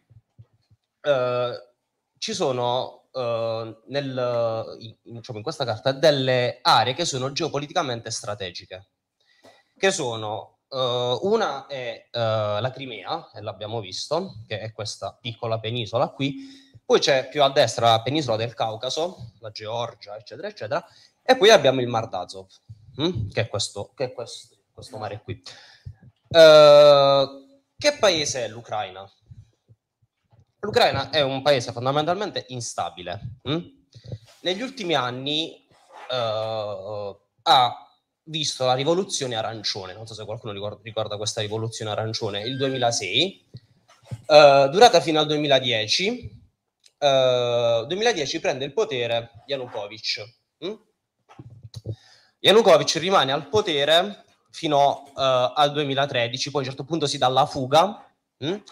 ci sono uh, nel, in, diciamo in questa carta delle aree che sono geopoliticamente strategiche, che sono uh, una è uh, la Crimea, e l'abbiamo visto, che è questa piccola penisola qui, poi c'è più a destra la penisola del Caucaso, la Georgia, eccetera, eccetera, e poi abbiamo il Mar d'Azov, hm? che è questo, che è questo, questo mare qui. Uh, che paese è l'Ucraina? l'Ucraina è un paese fondamentalmente instabile. Hm? Negli ultimi anni uh, ha visto la rivoluzione arancione, non so se qualcuno ricorda, ricorda questa rivoluzione arancione, il duemilasei, uh, durata fino al duemiladieci. Uh, duemiladieci prende il potere Yanukovych. Hm? Yanukovych rimane al potere fino uh, al duemilatredici, poi a un certo punto si dà la fuga. Hm? Uh,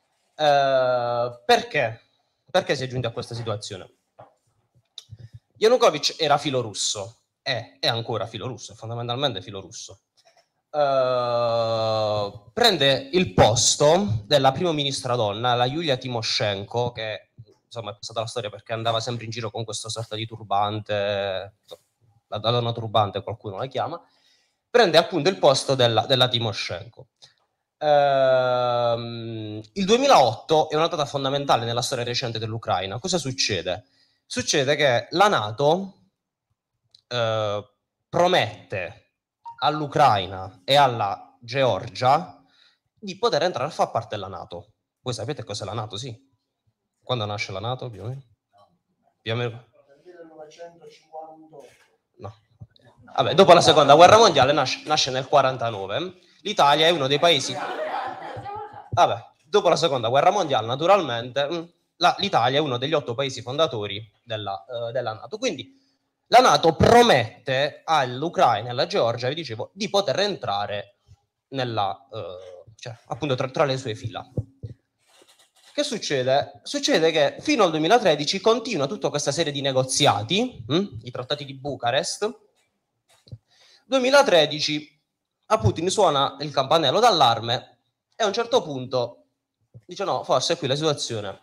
perché? Perché si è giunti a questa situazione? Yanukovych era filorusso, è, è ancora filorusso, è fondamentalmente filorusso. Uh, prende il posto della prima ministra donna, la Yulia Tymoshenko, che insomma è passata la storia perché andava sempre in giro con questa sorta di turbante, la donna turbante qualcuno la chiama, prende appunto il posto della, della Tymoshenko. Uh, il duemilaotto è una data fondamentale nella storia recente dell'Ucraina. Cosa succede? Succede che la NATO uh, promette all'Ucraina e alla Georgia di poter entrare a far parte della NATO. Voi sapete cos'è la NATO, sì? Quando nasce la NATO, più o meno? Più o meno? Nel millenovecentocinquantotto. No. Vabbè, dopo la seconda guerra mondiale nasce, nasce nel quarantanove. L'Italia è uno dei paesi... Vabbè, dopo la seconda guerra mondiale, naturalmente, la, l'Italia è uno degli otto paesi fondatori della, uh, della NATO. Quindi la NATO promette all'Ucraina e alla Georgia, vi dicevo, di poter entrare nella, uh, cioè, appunto tra, tra le sue fila. Che succede? Succede che fino al duemilatredici continua tutta questa serie di negoziati, hm? i trattati di Bucarest. duemilatredici a Putin suona il campanello d'allarme e a un certo punto dice no, forse qui la situazione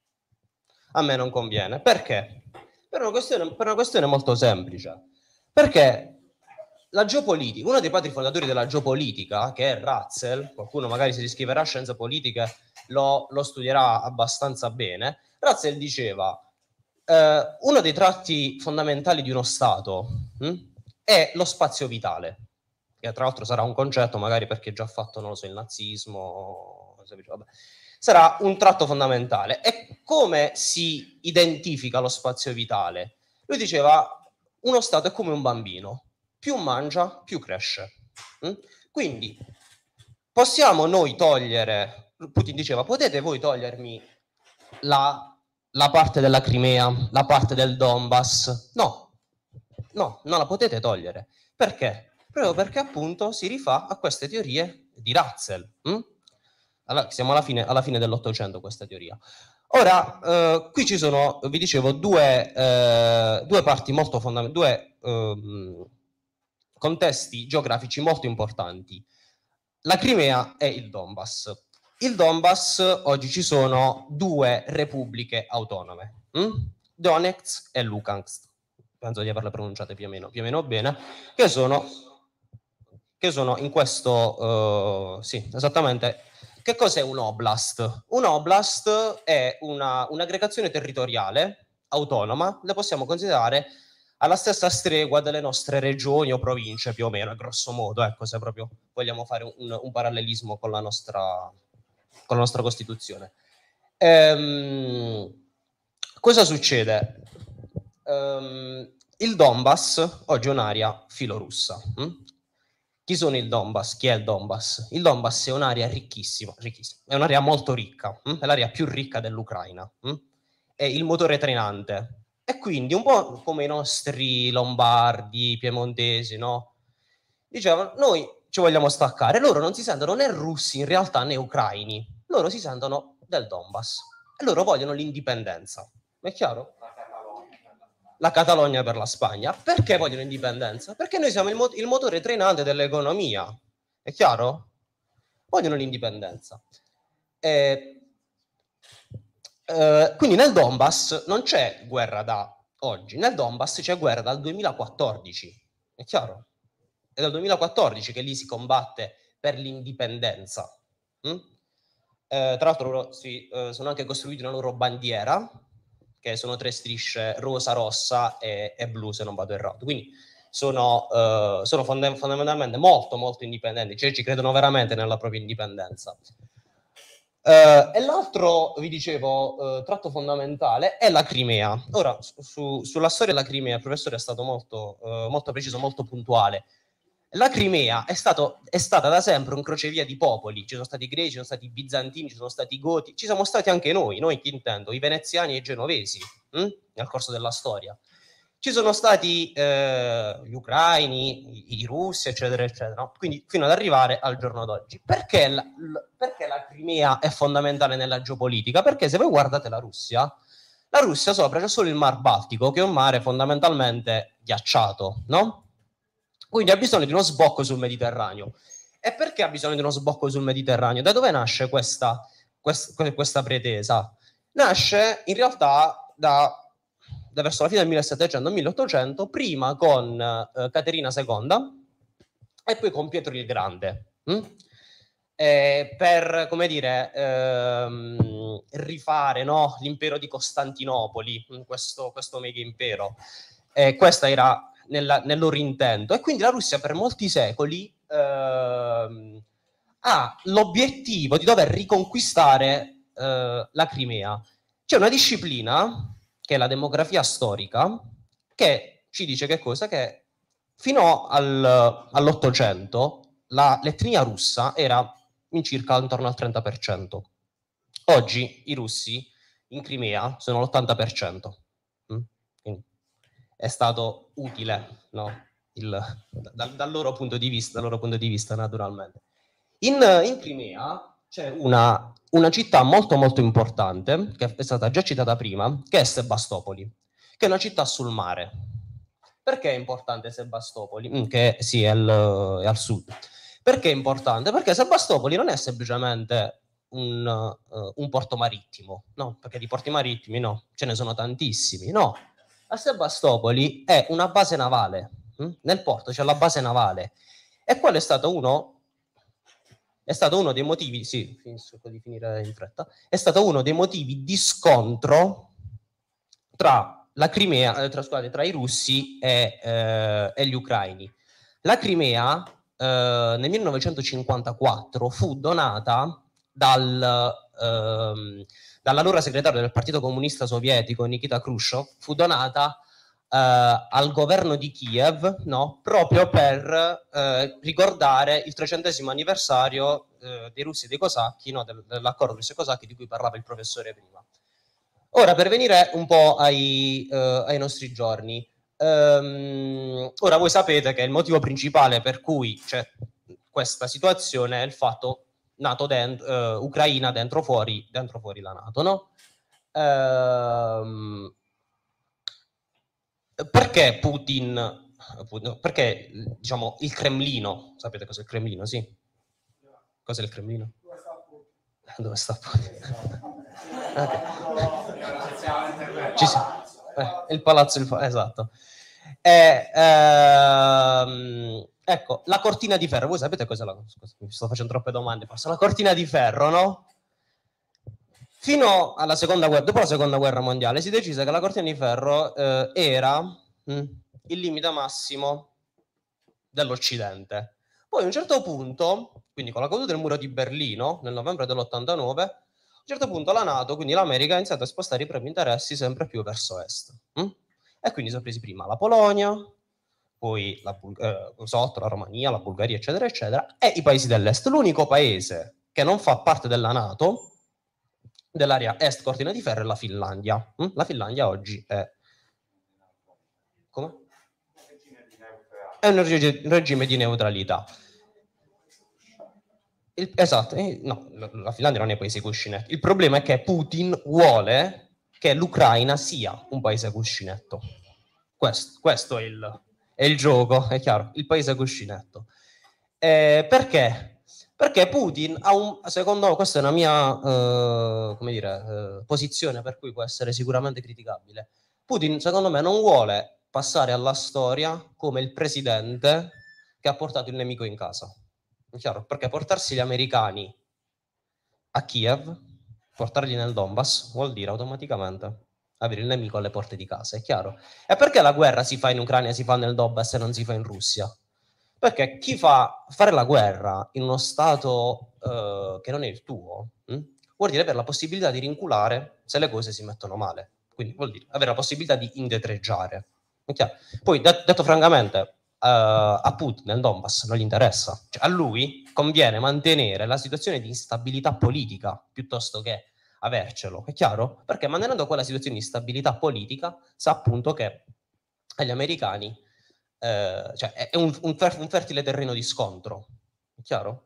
a me non conviene. Perché? Per una questione, per una questione molto semplice. Perché la geopolitica, uno dei padri fondatori della geopolitica, che è Russell, qualcuno magari si iscriverà a scienze politiche, lo, lo studierà abbastanza bene, Russell diceva eh, uno dei tratti fondamentali di uno Stato hm, è lo spazio vitale, che tra l'altro sarà un concetto magari perché già fatto, non lo so, il nazismo, vabbè. Sarà un tratto fondamentale. E come si identifica lo spazio vitale? Lui diceva, uno Stato è come un bambino, più mangia, più cresce. Mm? Quindi, possiamo noi togliere, Putin diceva, potete voi togliermi la, la parte della Crimea, la parte del Donbass? No, no, non la potete togliere. Perché? Proprio perché appunto si rifà a queste teorie di Russell. Mm? Allora, siamo alla fine, alla fine dell'Ottocento questa teoria. Ora, eh, qui ci sono, vi dicevo, due, eh, due parti molto fondamentali, due eh, contesti geografici molto importanti. La Crimea e il Donbass. Il Donbass, oggi ci sono due repubbliche autonome, hm? Donetsk e Luhansk, penso di averle pronunciate più o meno, più o meno bene, che sono, che sono in questo, uh, sì, esattamente. Che cos'è un oblast? Un oblast è una, un'aggregazione territoriale autonoma, la possiamo considerare alla stessa stregua delle nostre regioni o province, più o meno, a grosso modo, ecco, se proprio vogliamo fare un, un parallelismo con la nostra, con la nostra Costituzione. Ehm, cosa succede? Ehm, il Donbass oggi è un'area filorussa. Hm? Chi sono il Donbass? Chi è il Donbass? Il Donbass è un'area ricchissima, ricchissima, è un'area molto ricca, hm? È l'area più ricca dell'Ucraina, hm? È il motore trainante. E quindi un po' come i nostri lombardi, piemontesi, no? Dicevano, noi ci vogliamo staccare. Loro non si sentono né russi in realtà né ucraini. Loro si sentono del Donbass. E loro vogliono l'indipendenza. È chiaro? La Catalogna per la Spagna. Perché vogliono indipendenza? Perché noi siamo il, mo- il motore trainante dell'economia. È chiaro? Vogliono l'indipendenza. E... Uh, quindi nel Donbass non c'è guerra da oggi, nel Donbass c'è guerra dal duemilaquattordici, è chiaro? È dal duemilaquattordici che lì si combatte per l'indipendenza. Mm? Uh, tra l'altro loro sì, uh, sono anche costruiti una loro bandiera, che sono tre strisce rosa, rossa e, e blu, se non vado errato. Quindi sono, uh, sono fond- fondamentalmente molto molto indipendenti, cioè ci credono veramente nella propria indipendenza. Uh, e l'altro, vi dicevo, uh, tratto fondamentale è la Crimea. Ora, su, sulla storia della Crimea il professore è stato molto, uh, molto preciso, molto puntuale. La Crimea è, stato, è stata da sempre un crocevia di popoli. Ci sono stati i greci, ci sono stati i bizantini, ci sono stati i goti, ci siamo stati anche noi, noi chi intendo, i veneziani e i genovesi, hm? nel corso della storia. Ci sono stati eh, gli ucraini, i, i russi, eccetera, eccetera. Quindi fino ad arrivare al giorno d'oggi. Perché la, perché la Crimea è fondamentale nella geopolitica? Perché se voi guardate la Russia, la Russia sopra c'è solo il Mar Baltico, che è un mare fondamentalmente ghiacciato, no? Quindi ha bisogno di uno sbocco sul Mediterraneo. E perché ha bisogno di uno sbocco sul Mediterraneo? Da dove nasce questa, questa, questa pretesa? Nasce in realtà da... da verso la fine del millesettecento milleottocento, prima con eh, Caterina seconda e poi con Pietro il Grande, hm? eh, per, come dire, ehm, rifare, no, l'impero di Costantinopoli, questo, questo mega impero. Eh, questo era nella, nel loro intento. E quindi la Russia per molti secoli ehm, ha l'obiettivo di dover riconquistare eh, la Crimea. C'è una disciplina che è la demografia storica, che ci dice che cosa? Che fino al, all'Ottocento l'etnia russa era in circa intorno al trenta per cento. Oggi i russi in Crimea sono l'ottanta per cento. Mm? Quindi è stato utile, no? Il, da, dal, loro punto di vista, dal loro punto di vista, naturalmente. In, in Crimea c'è una, una città molto molto importante, che è stata già citata prima, che è Sebastopoli, che è una città sul mare. Perché è importante Sebastopoli? Mm, che sì, è, il, è al sud. Perché è importante? Perché Sebastopoli non è semplicemente un, uh, un porto marittimo, no, perché di porti marittimi no, ce ne sono tantissimi, no. A Sebastopoli è una base navale, mm? Nel porto c'è la base navale, e quello è stato uno è stato uno dei motivi, sì, finisco di finire in fretta, è stato uno dei motivi di scontro tra la Crimea, eh, tra, scusate, tra i russi e, eh, e gli ucraini. La Crimea eh, nel millenovecentocinquantaquattro fu donata dal, ehm, dall'allora segretario del Partito Comunista Sovietico Nikita Khrushchev, fu donata Uh, al governo di Kiev, no? Proprio per uh, ricordare il trecentesimo anniversario uh, dei russi e dei cosacchi, no? Del, dell'accordo russi e cosacchi di cui parlava il professore prima. Ora, per venire un po' ai, uh, ai nostri giorni, um, ora voi sapete che il motivo principale per cui c'è questa situazione è il fatto NATO dentro, uh, Ucraina dentro fuori, dentro fuori la NATO, no? Um, Perché Putin, perché diciamo il Cremlino, sapete cos'è il Cremlino, sì? Cos'è il Cremlino? Dove sta Putin? Okay. Ci si... eh, il palazzo, il... esatto. E, ehm, ecco, la cortina di ferro, voi sapete cos'è la... Scusa, mi sto facendo troppe domande, forse la cortina di ferro, no? Fino alla seconda guerra, dopo la seconda guerra mondiale, si decise che la cortina di ferro eh, era mh, il limite massimo dell'Occidente. Poi a un certo punto, quindi con la caduta del muro di Berlino, nel novembre dell'ottantanove, a un certo punto la NATO, quindi l'America, ha iniziato a spostare i propri interessi sempre più verso est. Mh? E quindi sono presi prima la Polonia, poi la, eh, sotto la Romania, la Bulgaria, eccetera, eccetera, e i paesi dell'est. L'unico paese che non fa parte della NATO, dell'area est cortina di ferro, è la Finlandia. Mm? La Finlandia oggi è come? È un reg- regime di neutralità. Il, esatto, eh, no, la Finlandia non è paese cuscinetto. Il problema è che Putin vuole che l'Ucraina sia un paese cuscinetto. Questo, questo è, il, è il gioco, è chiaro, il paese cuscinetto. Eh, perché? Perché Putin ha un, secondo me, questa è una mia eh, come dire, eh, posizione, per cui può essere sicuramente criticabile. Putin, secondo me, non vuole passare alla storia come il presidente che ha portato il nemico in casa. È chiaro? Perché portarsi gli americani a Kiev, portarli nel Donbass, vuol dire automaticamente avere il nemico alle porte di casa, è chiaro? E perché la guerra si fa in Ucraina, si fa nel Donbass e non si fa in Russia? Perché chi fa fare la guerra in uno stato uh, che non è il tuo, hm? vuol dire avere la possibilità di rinculare se le cose si mettono male. Quindi vuol dire avere la possibilità di indietreggiare. È chiaro? Poi, det- detto francamente, uh, a Putin nel Donbass non gli interessa. Cioè, a lui conviene mantenere la situazione di instabilità politica piuttosto che avercelo. È chiaro? Perché mantenendo quella situazione di instabilità politica sa appunto che agli americani eh, cioè è un, un, fer- un fertile terreno di scontro. È chiaro?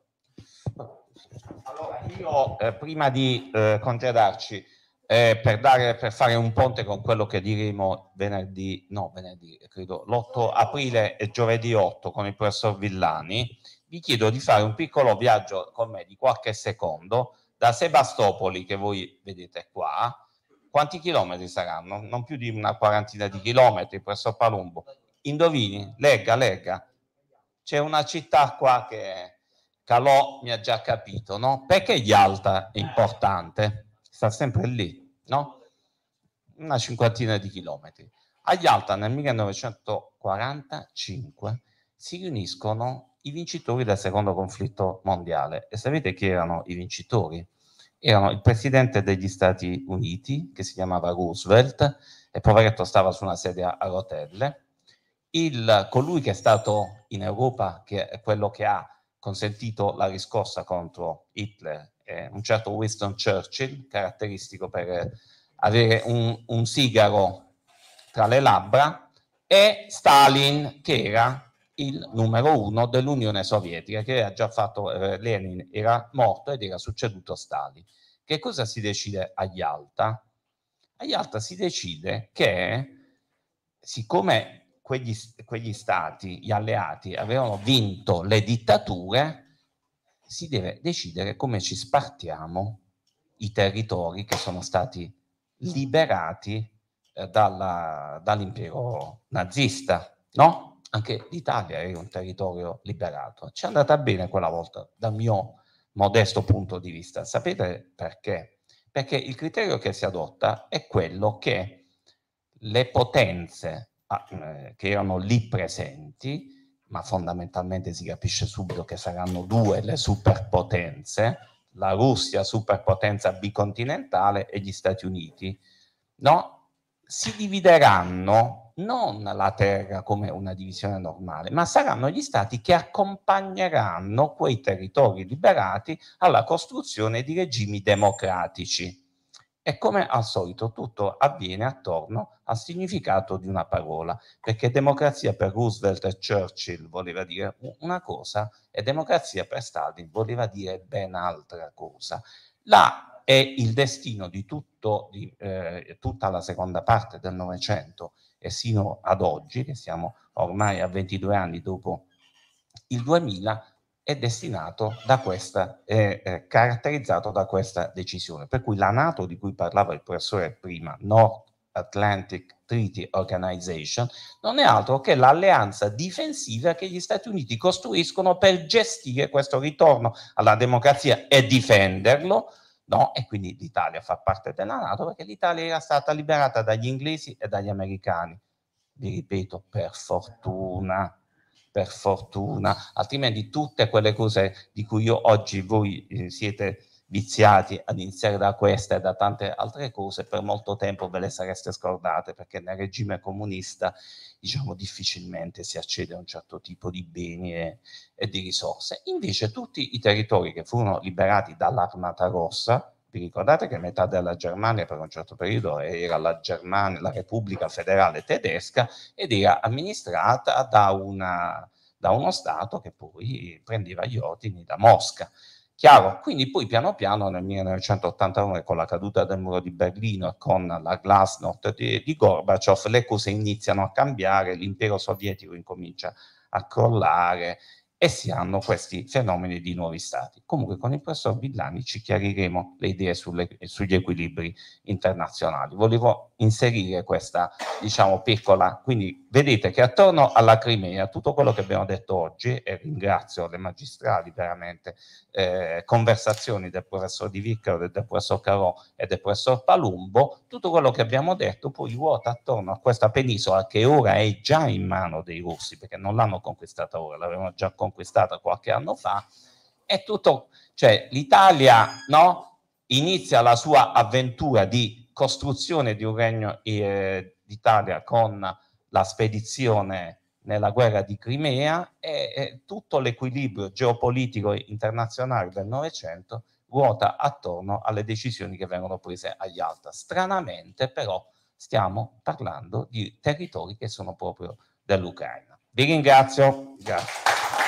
Allora, io eh, prima di eh, congedarci, eh, per, dare, per fare un ponte con quello che diremo venerdì, no, venerdì, credo, l'otto aprile e giovedì otto con il professor Villani, vi chiedo di fare un piccolo viaggio con me di qualche secondo da Sebastopoli, che voi vedete qua. Quanti chilometri saranno? Non più di una quarantina di chilometri, professor Palumbo. Indovini, legga, legga. C'è una città qua che Calò mi ha già capito, no? Perché Yalta è importante? Sta sempre lì, no? Una cinquantina di chilometri. A Yalta nel millenovecentoquarantacinque si riuniscono i vincitori del secondo conflitto mondiale. E sapete chi erano i vincitori? Erano il presidente degli Stati Uniti, che si chiamava Roosevelt, e poveretto stava su una sedia a rotelle, il, colui che è stato in Europa, che è quello che ha consentito la riscossa contro Hitler, eh, un certo Winston Churchill, caratteristico per avere un, un sigaro tra le labbra, e Stalin, che era il numero uno dell'Unione Sovietica, che aveva già fatto, eh, Lenin era morto ed era succeduto Stalin. Che cosa si decide a Yalta? A Yalta si decide che, siccome quegli, quegli stati, gli alleati, avevano vinto le dittature, si deve decidere come ci spartiamo i territori che sono stati liberati eh, dalla, dall'impero nazista, no? Anche l'Italia è un territorio liberato. Ci è andata bene quella volta, dal mio modesto punto di vista. Sapete perché? Perché il criterio che si adotta è quello che le potenze ah, eh, che erano lì presenti, ma fondamentalmente si capisce subito che saranno due le superpotenze, la Russia superpotenza bicontinentale e gli Stati Uniti, no? Si divideranno non la terra come una divisione normale, ma saranno gli stati che accompagneranno quei territori liberati alla costruzione di regimi democratici. E come al solito tutto avviene attorno al significato di una parola, perché democrazia per Roosevelt e Churchill voleva dire una cosa e democrazia per Stalin voleva dire ben altra cosa. Là è il destino di, tutto, di eh, tutta la seconda parte del Novecento e sino ad oggi, che siamo ormai a ventidue anni dopo il duemila, è destinato da questa, è, è caratterizzato da questa decisione. Per cui la NATO, di cui parlava il professore prima, North Atlantic Treaty Organization, non è altro che l'alleanza difensiva che gli Stati Uniti costruiscono per gestire questo ritorno alla democrazia e difenderlo, no? E quindi l'Italia fa parte della NATO perché l'Italia era stata liberata dagli inglesi e dagli americani. Vi ripeto, per fortuna. Per fortuna, altrimenti tutte quelle cose di cui io oggi voi eh, siete viziati, ad iniziare da questa e da tante altre cose, per molto tempo ve le sareste scordate, perché nel regime comunista, diciamo, difficilmente si accede a un certo tipo di beni e, e di risorse. Invece tutti i territori che furono liberati dall'Armata Rossa, vi ricordate che metà della Germania per un certo periodo era la Germania, la Repubblica Federale Tedesca, ed era amministrata da, una, da uno Stato che poi prendeva gli ordini da Mosca. Chiaro? Quindi poi piano piano nel millenovecentottantanove, con la caduta del muro di Berlino e con la glasnost di, di Gorbaciov, le cose iniziano a cambiare, l'impero sovietico incomincia a crollare e si hanno questi fenomeni di nuovi stati. Comunque con il professor Villani ci chiariremo le idee sulle, sugli equilibri internazionali. Volevo inserire questa, diciamo, piccola, quindi vedete che attorno alla Crimea tutto quello che abbiamo detto oggi, e ringrazio le magistrali veramente eh, conversazioni del professor Di Viccaro, del, del professor Carò e del professor Palumbo, tutto quello che abbiamo detto poi ruota attorno a questa penisola che ora è già in mano dei russi, perché non l'hanno conquistata ora, l'avevano già conquistata qualche anno fa, è tutto, cioè l'Italia, no? inizia la sua avventura di costruzione di un regno eh, d'Italia con la spedizione nella guerra di Crimea, e, e tutto l'equilibrio geopolitico internazionale del Novecento ruota attorno alle decisioni che vengono prese a Yalta. Stranamente però stiamo parlando di territori che sono proprio dell'Ucraina. Vi ringrazio. Grazie.